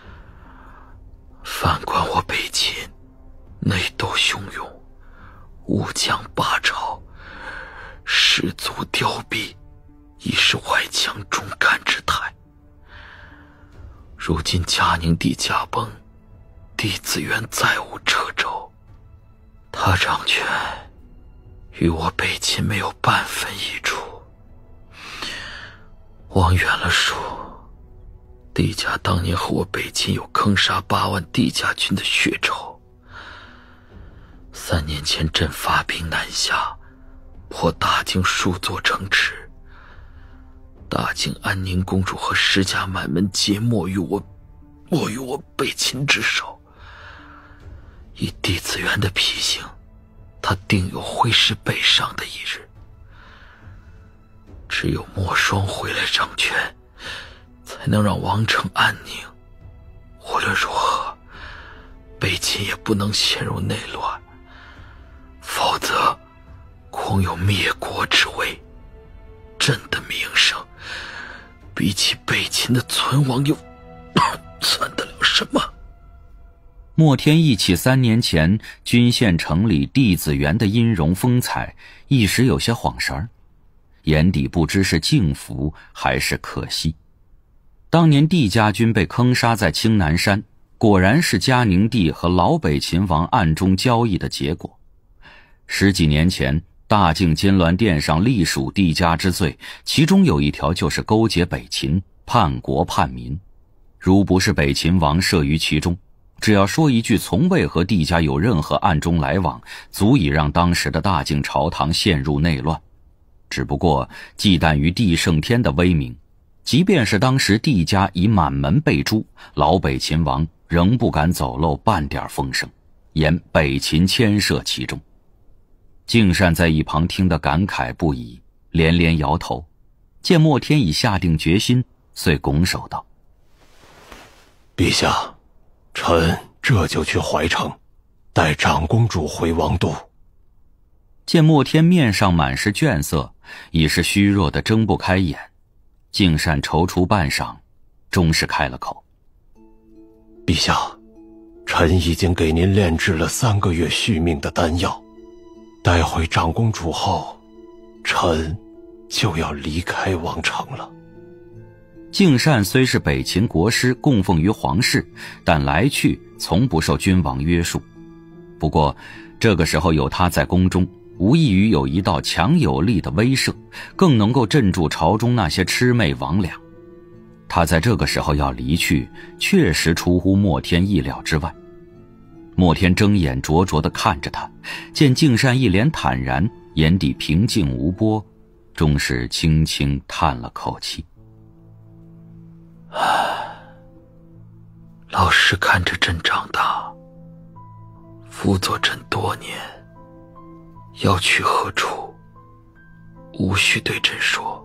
反观我北秦，内斗汹涌，武将八朝，士卒凋敝，已是外强中干之态。如今嘉宁帝驾崩，帝子元再无掣肘，他掌权与我北秦没有半分益处。往远了说，帝家当年和我北秦有坑杀八万帝家军的血仇。三年前朕发兵南下，破大境数座城池，大境安宁公主和石家满门皆没于我没于我北秦之手。以帝子元的脾性，他定有挥师北上的一日。只有莫霜回来掌权，才能让王城安宁。无论如何，北秦也不能陷入内乱，否则恐有灭国之危。朕的名声比起北秦的存亡又算得了什么？ 莫天忆起三年前君县城里帝子元的音容风采，一时有些恍神儿，眼底不知是敬服还是可惜。当年帝家军被坑杀在青南山，果然是嘉宁帝和老北秦王暗中交易的结果。十几年前大境金銮殿上隶属帝家之罪，其中有一条就是勾结北秦，叛国叛民。如不是北秦王涉于其中，只要说一句从未和帝家有任何暗中来往，足以让当时的大境朝堂陷入内乱。只不过忌惮于帝圣天的威名，即便是当时帝家已满门被诛，老北秦王仍不敢走漏半点风声， 言北秦牵涉其中。敬善在一旁听得感慨不已，连连摇头。见莫天已下定决心，遂拱手道： 陛下，臣这就去怀城，带长公主回王都。 见莫天面上满是倦色，已是虚弱的睁不开眼。敬善踌躇半晌，终是开了口： 陛下，臣已经给您炼制了三个月续命的丹药，带回长公主后，臣就要离开王城了。 敬善虽是北秦国师，供奉于皇室，但来去从不受君王约束。不过这个时候有他在宫中，无异于有一道强有力的威慑，更能够镇住朝中那些魑魅魍魉。他在这个时候要离去，确实出乎莫天意料之外。莫天睁眼灼灼地看着他，见敬善一脸坦然，眼底平静无波，终是轻轻叹了口气。 老师看着朕长大，辅佐朕多年，要去何处，无需对朕说。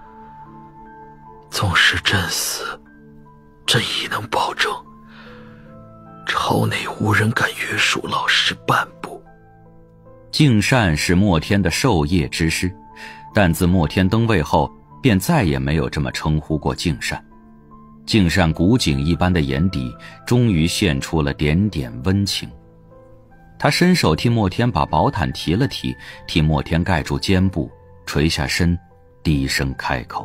纵使朕死，朕亦能保证朝内无人敢约束老师半步。 敬善是莫天的授业之师，但自莫天登位后，便再也没有这么称呼过敬善。敬善古井一般的眼底终于现出了点点温情。他伸手替莫天把薄毯提了提，替莫天盖住肩部，垂下身，低声开口：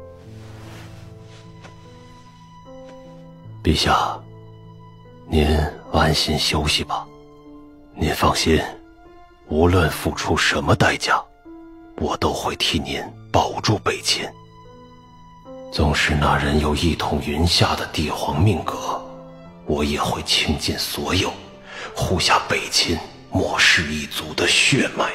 陛下，您安心休息吧。您放心，无论付出什么代价，我都会替您保住北秦。纵使那人有一统云下的帝皇命格，我也会倾尽所有，护下北秦莫氏一族的血脉。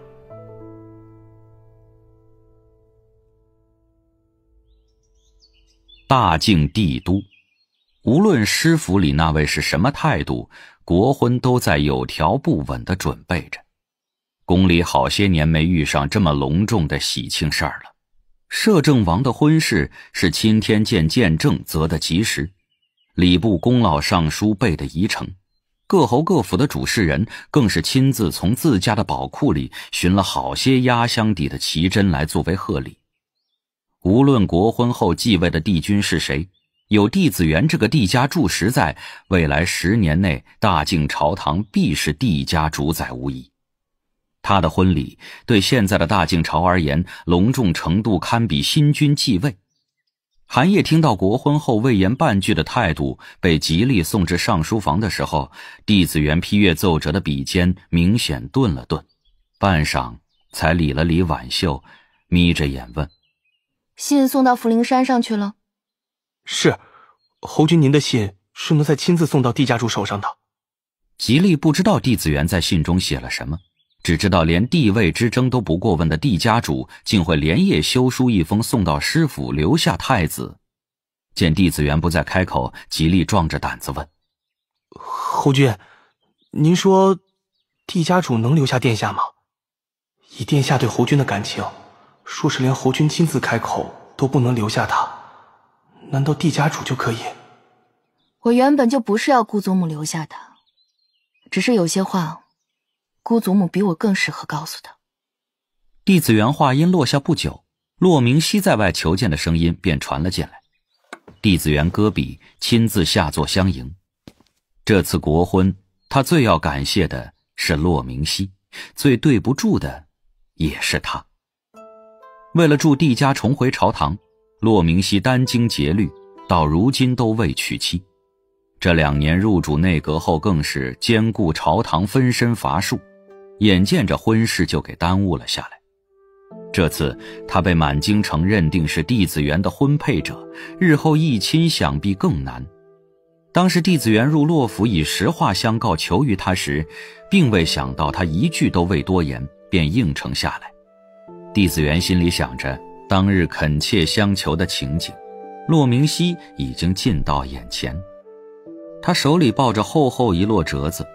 大晋帝都，无论师府里那位是什么态度，国婚都在有条不紊地准备着。宫里好些年没遇上这么隆重的喜庆事儿了。摄政王的婚事是钦天监见证择得及时，礼部宫老尚书备得宜诚，各侯各府的主事人更是亲自从自家的宝库里寻了好些压箱底的奇珍来作为贺礼。无论国婚后继位的帝君是谁，有帝子元这个帝家柱石在，未来十年内大晋朝堂必是帝家主宰无疑。他的婚礼对现在的大晋朝而言，隆重程度堪比新君继位。韩烨听到国婚后未言半句的态度被极力送至上书房的时候，帝子元批阅奏折的笔尖明显顿了顿，半晌才理了理挽袖，眯着眼问： 信送到福陵山上去了？ 是，侯君您的信是奴才亲自送到帝家主手上的。 极力不知道帝子元在信中写了什么，只知道连帝位之争都不过问的帝家主竟会连夜修书一封送到师府留下太子。见帝子元不再开口，极力壮着胆子问： 侯君，您说帝家主能留下殿下吗？以殿下对侯君的感情，若是连侯君亲自开口都不能留下他，难道帝家主就可以？ 我原本就不是要姑祖母留下他，只是有些话姑祖母比我更适合告诉他。 帝子元话音落下不久，骆明熙在外求见的声音便传了进来。帝子元搁笔，亲自下座相迎。这次国婚，他最要感谢的是骆明熙，最对不住的也是他。为了助帝家重回朝堂，骆明熙殚精竭虑，到如今都未娶妻。这两年入主内阁后，更是兼顾朝堂，分身乏术，眼见着婚事就给耽误了下来。这次他被满京城认定是帝子元的婚配者，日后议亲想必更难。当时帝子元入洛府以实话相告求于他时，并未想到他一句都未多言，便应承下来。帝子元心里想着当日恳切相求的情景，骆明熙已经近到眼前。他手里抱着厚厚一摞折子，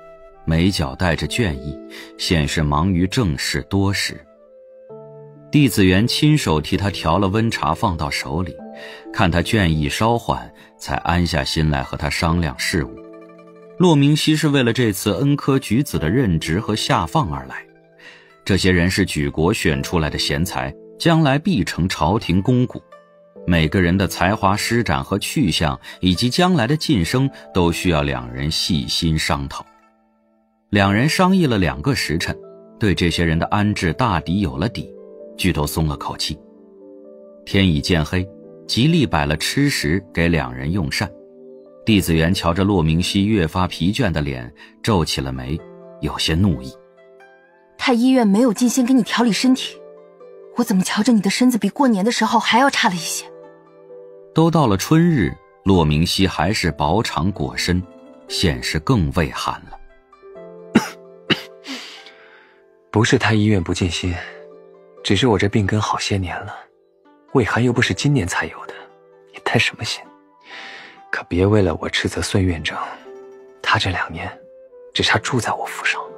眉角带着倦意，显是忙于政事多时。弟子园亲手替他调了温茶放到手里，看他倦意稍缓，才安下心来和他商量事务。骆明熙是为了这次恩科举子的任职和下放而来，这些人是举国选出来的贤才，将来必成朝廷肱骨，每个人的才华施展和去向，以及将来的晋升，都需要两人细心商讨。两人商议了两个时辰，对这些人的安置大抵有了底，俱都松了口气。天已渐黑，极力摆了吃食给两人用膳。弟子园瞧着骆明熙越发疲倦的脸，皱起了眉，有些怒意。 太医院没有尽心给你调理身体，我怎么瞧着你的身子比过年的时候还要差了一些？ 都到了春日，骆明熙还是薄长裹身，显是更畏寒了。 不是太医院不尽心，只是我这病根好些年了，胃寒又不是今年才有的，你担什么心？可别为了我斥责孙院长，他这两年只差住在我府上了。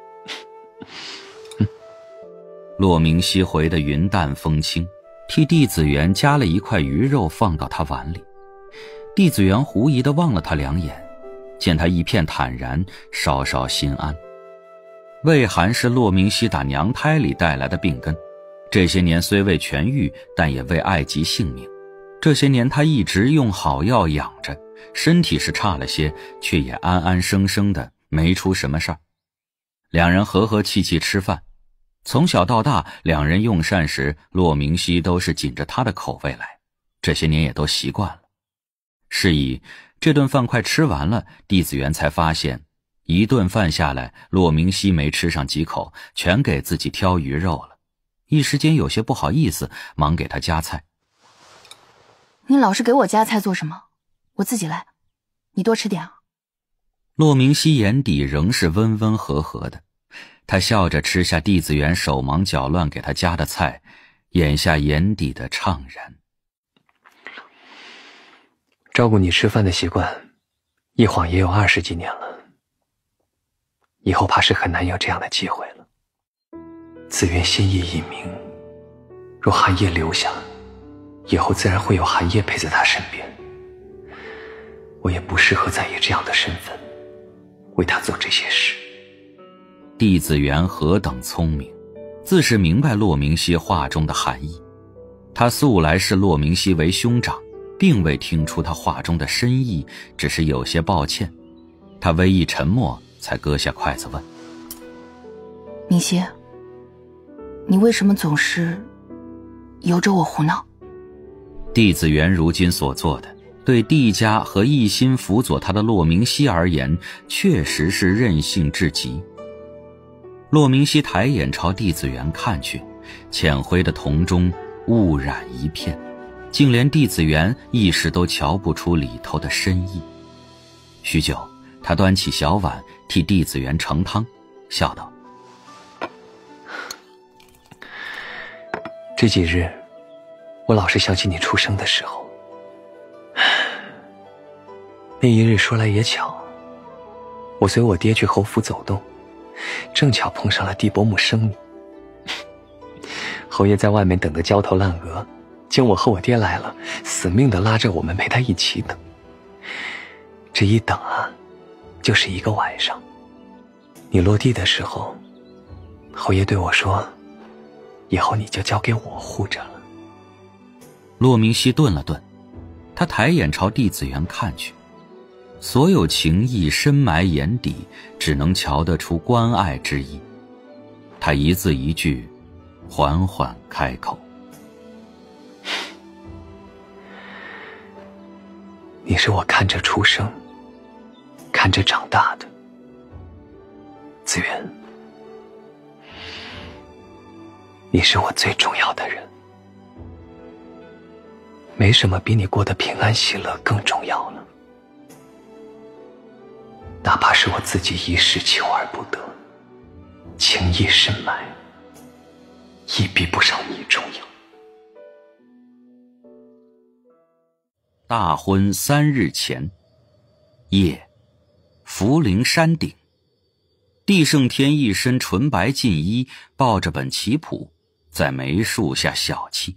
嗯、骆明熙回得云淡风轻，替弟子园夹了一块鱼肉放到他碗里。弟子园狐疑地望了他两眼，见他一片坦然，稍稍心安。胃寒是骆明熙打娘胎里带来的病根，这些年虽未痊愈，但也未碍及性命。这些年他一直用好药养着，身体是差了些，却也安安生生的，没出什么事儿。两人和和气气吃饭，从小到大，两人用膳时，骆明熙都是紧着他的口味来，这些年也都习惯了。是以这顿饭快吃完了，弟子园才发现一顿饭下来，骆明熙没吃上几口，全给自己挑鱼肉了。一时间有些不好意思，忙给他夹菜。 你老是给我夹菜做什么？我自己来，你多吃点啊。 骆明熙眼底仍是温温和和的，他笑着吃下弟子园手忙脚乱给他夹的菜，眼下眼底的怅然。 照顾你吃饭的习惯，一晃也有二十几年了，以后怕是很难有这样的机会了。子园心意已明，若寒夜留下，以后自然会有寒夜陪在他身边。我也不适合再以这样的身份为他做这些事。 弟子园何等聪明，自是明白骆明熙话中的含义。他素来视骆明熙为兄长，并未听出他话中的深意，只是有些抱歉。他微一沉默，才搁下筷子问： 明熙，你为什么总是由着我胡闹？ 弟子园如今所做的，对帝家和一心辅佐他的骆明熙而言，确实是任性至极。骆明熙抬眼朝弟子园看去，浅灰的瞳中雾染一片，竟连弟子园一时都瞧不出里头的深意。许久，他端起小碗替弟子园盛汤，笑道： 这几日我老是想起你出生的时候。那一日说来也巧，我随我爹去侯府走动，正巧碰上了帝伯母生你。侯爷在外面等得焦头烂额，见我和我爹来了，死命地拉着我们陪他一起等。这一等啊，就是一个晚上。你落地的时候，侯爷对我说，以后你就交给我护着了。 骆明熙顿了顿，他抬眼朝弟子园看去，所有情意深埋眼底，只能瞧得出关爱之意。他一字一句缓缓开口： 你是我看着出生看着长大的，子园，你是我最重要的人，没什么比你过得平安喜乐更重要了。哪怕是我自己一世求而不得，情意深埋，亦比不上你重要。 大婚三日前夜，福陵山顶， 帝圣天一身纯白锦衣，抱着本棋谱，在梅树下小憩。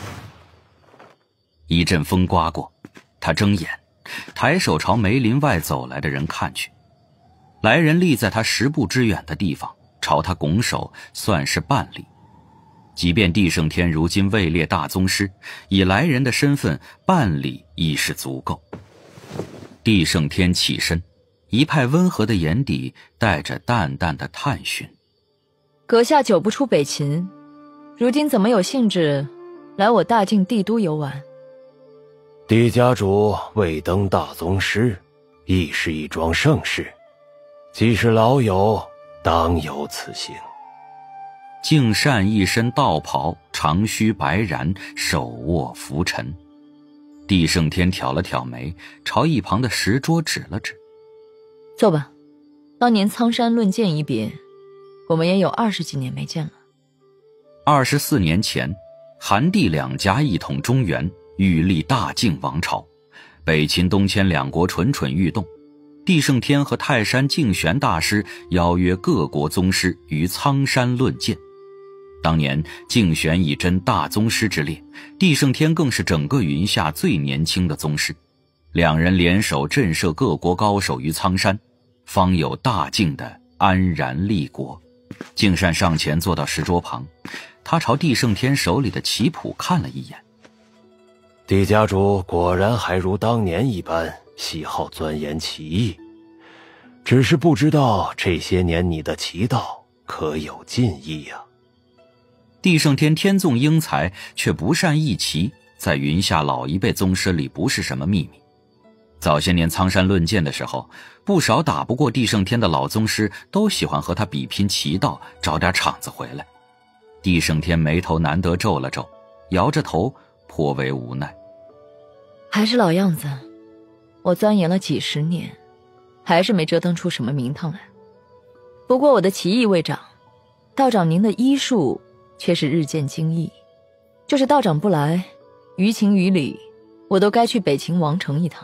一阵风刮过，他睁眼，抬手朝梅林外走来的人看去。来人立在他十步之远的地方，朝他拱手，算是半礼。即便帝圣天如今位列大宗师，以来人的身份，半礼亦是足够。帝圣天起身，一派温和的眼底带着淡淡的探寻。 阁下久不出北秦，如今怎么有兴致来我大晋帝都游玩？ 帝家主未登大宗师，亦是一桩盛事，既是老友，当有此行。 敬善一身道袍，长须白髯，手握拂尘。帝圣天挑了挑眉，朝一旁的石桌指了指： 坐吧，当年苍山论剑一别，我们也有二十几年没见了。 二十四年前，韩帝两家一统中原，欲立大晋王朝，北秦东迁两国蠢蠢欲动。帝圣天和泰山敬玄大师邀约各国宗师于苍山论剑。当年敬玄已臻大宗师之列，帝圣天更是整个云下最年轻的宗师。两人联手震慑各国高手于苍山，方有大晋的安然立国。敬善上前坐到石桌旁，他朝帝圣天手里的棋谱看了一眼。 帝家主果然还如当年一般喜好钻研棋艺，只是不知道这些年你的棋道可有进益呀？ 帝圣天天纵英才，却不善弈棋，在云下老一辈宗师里不是什么秘密。早些年苍山论剑的时候，不少打不过帝圣天的老宗师都喜欢和他比拼棋道，找点场子回来。帝圣天眉头难得皱了皱，摇着头，颇为无奈。 还是老样子，我钻研了几十年，还是没折腾出什么名堂来。不过我的棋艺未长，道长您的医术却是日渐精益。就是道长不来，于情于理，我都该去北秦王城一趟。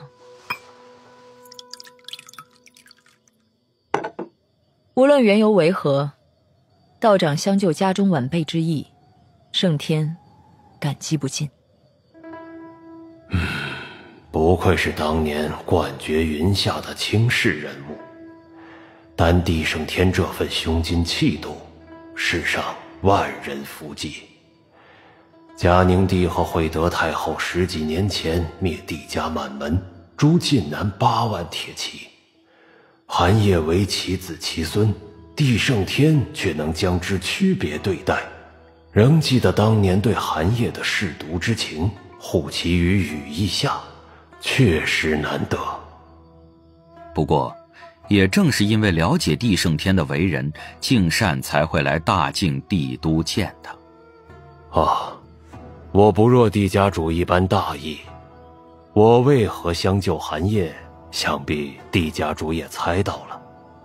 无论缘由为何，道长相救家中晚辈之意，圣天感激不尽。 嗯，不愧是当年冠绝云下的倾世人物，但帝圣天这份胸襟气度，世上万人伏击。嘉宁帝和惠德太后十几年前灭帝家满门，诛晋南八万铁骑。韩业为其子其孙，帝圣天却能将之区别对待，仍记得当年对韩业的舐犊之情，护其于羽翼下，确实难得。 不过也正是因为了解帝圣天的为人，敬善才会来大晋帝都见他。 啊，我不若帝家主一般大义，我为何相救韩业，想必帝家主也猜到了。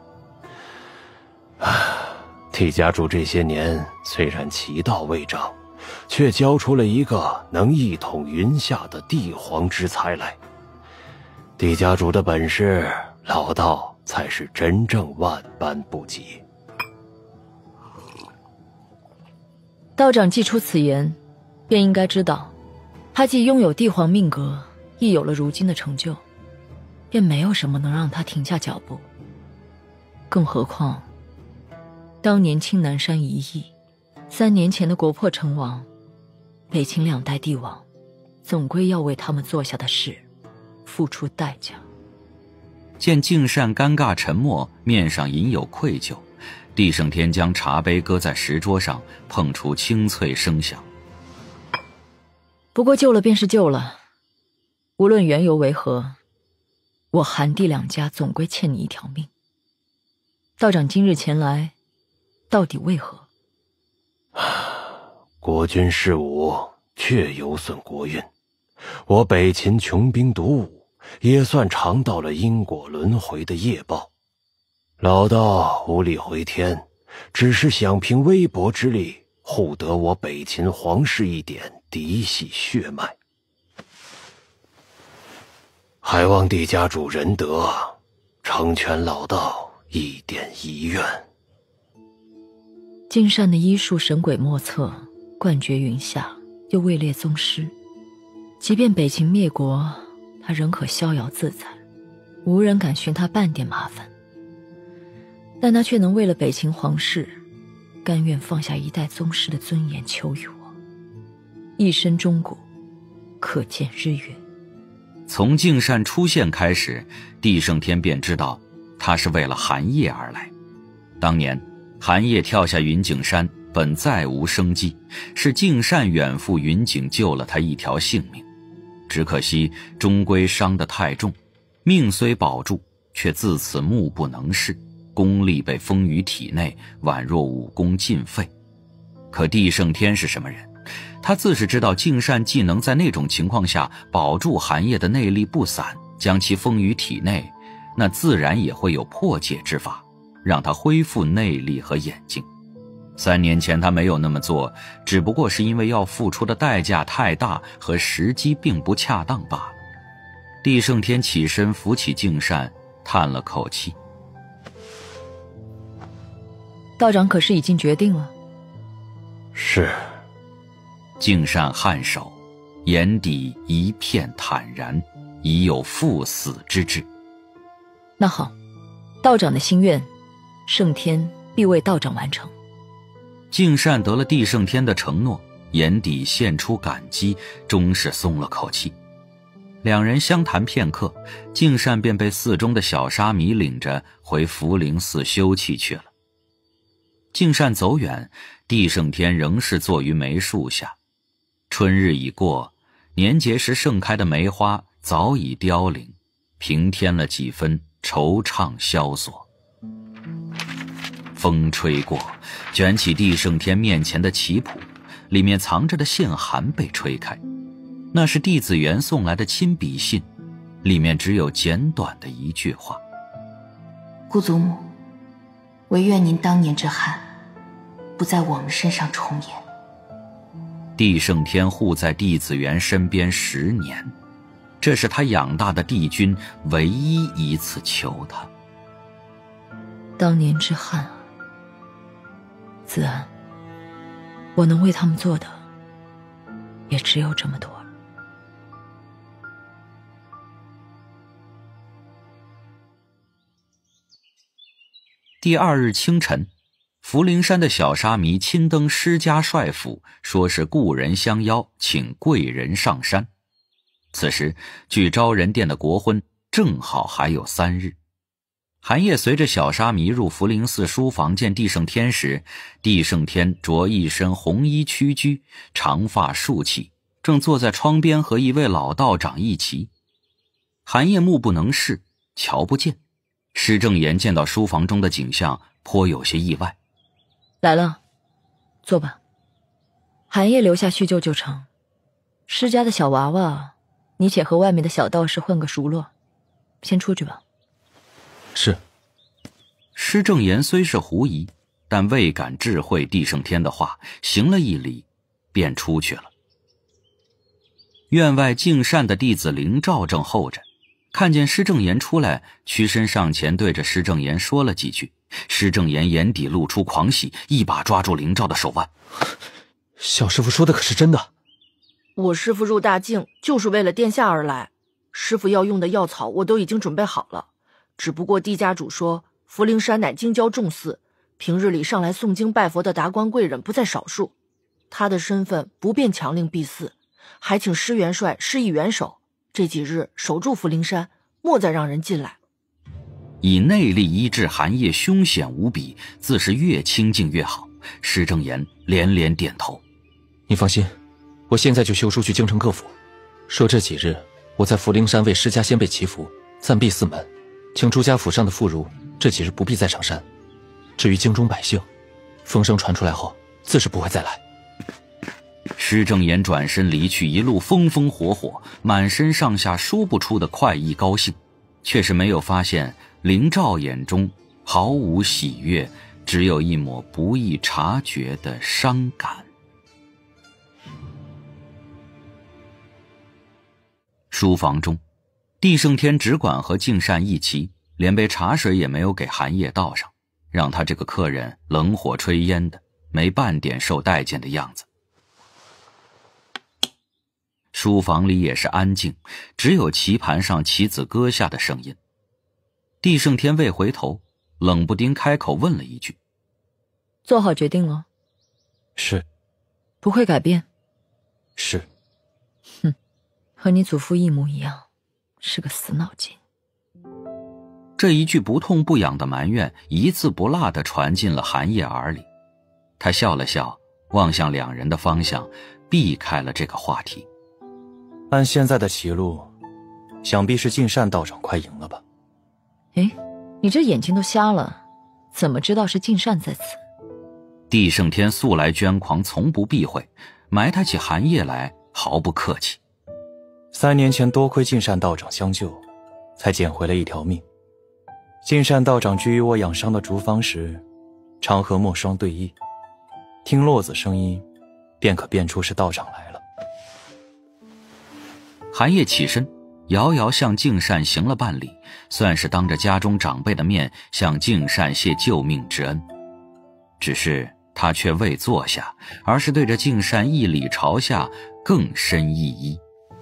唉，帝家主这些年虽然棋道未长，却教出了一个能一统云下的帝皇之才来。帝家主的本事，老道才是真正万般不及。 道长既出此言，便应该知道，他既拥有帝皇命格，亦有了如今的成就，便没有什么能让他停下脚步。更何况当年青南山一役，三年前的国破城亡，北秦两代帝王总归要为他们做下的事付出代价。 见敬善尴尬沉默，面上隐有愧疚，帝圣天将茶杯搁在石桌上，碰出清脆声响。 不过救了便是救了，无论缘由为何，我韩帝两家总归欠你一条命。道长今日前来，到底为何？ 国君事务确有损国运，我北秦穷兵黩武，也算尝到了因果轮回的业报。老道无力回天，只是想凭微薄之力护得我北秦皇室一点嫡系血脉。还望帝家主仁德，成全老道一点遗愿。 敬善的医术神鬼莫测，冠绝云下，又位列宗师。即便北秦灭国，他仍可逍遥自在，无人敢寻他半点麻烦。但他却能为了北秦皇室，甘愿放下一代宗师的尊严求于我，一身忠骨，可见日月。 从敬善出现开始，帝圣天便知道他是为了韩烨而来。当年韩烨跳下云景山，本再无生机，是敬善远赴云景救了他一条性命。只可惜终归伤得太重，命虽保住，却自此目不能视，功力被封于体内，宛若武功尽废。可帝圣天是什么人？他自是知道敬善既能在那种情况下保住韩烨的内力不散，将其封于体内，那自然也会有破解之法，让他恢复内力和眼睛。三年前他没有那么做，只不过是因为要付出的代价太大和时机并不恰当罢了。帝圣天起身扶起敬善，叹了口气： 道长可是已经决定了？ 是。 敬善颔首，眼底一片坦然，已有赴死之志。 那好，道长的心愿，圣天必为道长完成。 敬善得了帝圣天的承诺，眼底现出感激，终是松了口气。两人相谈片刻，敬善便被寺中的小沙弥领着回福灵寺休憩去了。敬善走远，帝圣天仍是坐于梅树下。春日已过，年节时盛开的梅花早已凋零，平添了几分惆怅萧索。风吹过，卷起帝圣天面前的棋谱，里面藏着的信函被吹开，那是弟子元送来的亲笔信，里面只有简短的一句话： 姑祖母，唯愿您当年之憾不在我们身上重演。 帝圣天护在弟子元身边十年，这是他养大的帝君唯一一次求他。 当年之憾啊，子安，我能为他们做的也只有这么多了。 第二日清晨，福陵山的小沙弥亲登施家帅府，说是故人相邀，请贵人上山。此时距昭仁殿的国婚正好还有三日。韩烨随着小沙弥入福陵寺书房见帝圣天时，帝圣天着一身红衣屈居，长发竖起，正坐在窗边和一位老道长一齐。韩烨目不能视，瞧不见。施正言见到书房中的景象，颇有些意外。 来了，坐吧。韩烨留下叙旧就成。施家的小娃娃，你且和外面的小道士混个熟络，先出去吧。 是。 施正言虽是狐疑，但未敢智慧帝圣天的话，行了一礼，便出去了。院外敬善的弟子灵照正候着，看见施正言出来，屈身上前对着施正言说了几句。施正言眼底露出狂喜，一把抓住灵照的手腕： 小师傅说的可是真的？ 我师傅入大境就是为了殿下而来，师傅要用的药草我都已经准备好了，只不过帝家主说福陵山乃京郊重寺，平日里上来诵经拜佛的达官贵人不在少数，他的身份不便强令闭寺，还请施元帅施以援手，这几日守住福陵山，莫再让人进来。 以内力医治寒夜凶险无比，自是越清静越好。施正言连连点头。 你放心，我现在就修书去京城各府，说这几日我在福陵山为施家先辈祈福，暂闭寺门，请朱家府上的妇孺这几日不必再上山。至于京中百姓，风声传出来后，自是不会再来。 施正言转身离去，一路风风火火，满身上下说不出的快意高兴，却是没有发现灵照眼中毫无喜悦，只有一抹不易察觉的伤感。书房中，帝圣天只管和敬善一齐，连杯茶水也没有给寒夜倒上，让他这个客人冷火炊烟的， 没半点受待见的样子。书房里也是安静，只有棋盘上棋子搁下的声音。帝圣天未回头，冷不丁开口问了一句： 做好决定了？ 是。 不会改变？ 是。 哼，和你祖父一模一样，是个死脑筋。 这一句不痛不痒的埋怨一字不落地传进了韩烨耳里。他笑了笑，望向两人的方向，避开了这个话题。 按现在的棋路，想必是晋善道长快赢了吧？ 诶，你这眼睛都瞎了，怎么知道是晋善在此？ 帝圣天素来捐狂，从不避讳，埋汰起韩烨来毫不客气。 三年前多亏晋善道长相救，才捡回了一条命。晋善道长居于我养伤的竹房时，常和墨霜对弈，听落子声音，便可辨出是道长来了。 韩烨起身，遥遥向敬善行了半礼，算是当着家中长辈的面向敬善谢救命之恩。只是他却未坐下，而是对着敬善一礼朝下，更深一揖。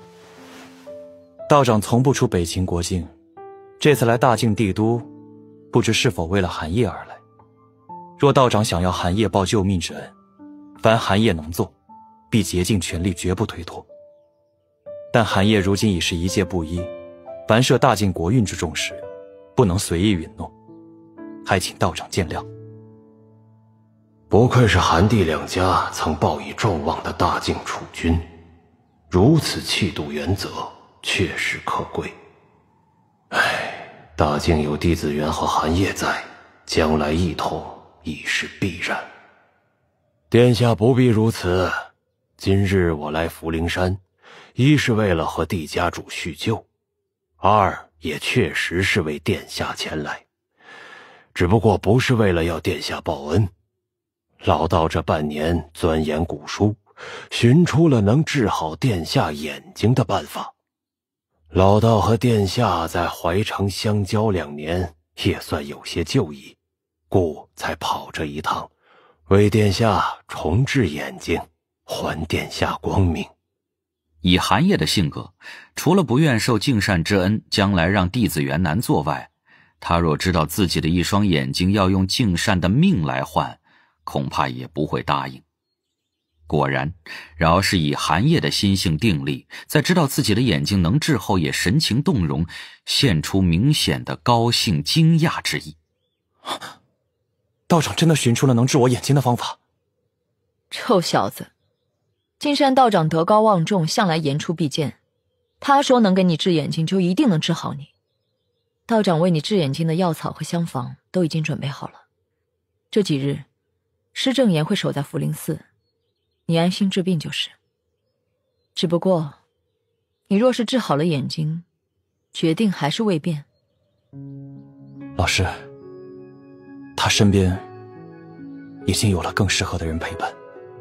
道长从不出北秦国境，这次来大晋帝都，不知是否为了韩烨而来。若道长想要韩烨报救命之恩，凡韩烨能做，必竭尽全力，绝不推脱。但韩烨如今已是一介布衣，凡涉大晋国运之重事，不能随意允诺，还请道长见谅。 不愧是韩帝两家曾报以众望的大晋储君，如此气度原则，确实可贵。唉，大晋有帝子元和韩烨在，将来一统已是必然。殿下不必如此，今日我来福陵山，一是为了和帝家主叙旧，二也确实是为殿下前来，只不过不是为了要殿下报恩。老道这半年钻研古书，寻出了能治好殿下眼睛的办法。老道和殿下在怀城相交两年，也算有些旧谊，故才跑这一趟，为殿下重治眼睛，还殿下光明。 以韩烨的性格，除了不愿受敬善之恩，将来让弟子元难做外，他若知道自己的一双眼睛要用敬善的命来换，恐怕也不会答应。果然，饶是以韩烨的心性定力，在知道自己的眼睛能治后，也神情动容，现出明显的高兴惊讶之意。 道长真的寻出了能治我眼睛的方法？ 臭小子，敬善道长德高望重，向来言出必践，他说能给你治眼睛，就一定能治好你。道长为你治眼睛的药草和香方都已经准备好了，这几日施正言会守在福陵寺，你安心治病就是。只不过你若是治好了眼睛，决定还是未变。 老师，他身边已经有了更适合的人陪伴，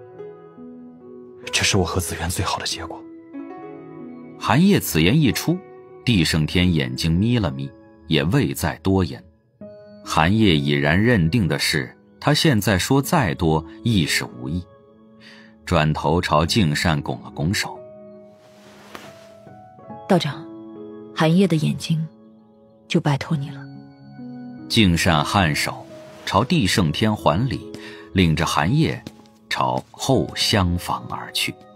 这是我和子元最好的结果。 韩烨此言一出，帝圣天眼睛眯了眯，也未再多言。韩烨已然认定的是，他现在说再多亦是无益，转头朝敬善拱了拱手。 道长，韩烨的眼睛就拜托你了。 敬善颔首，朝帝圣天还礼，领着韩烨朝后厢房而去。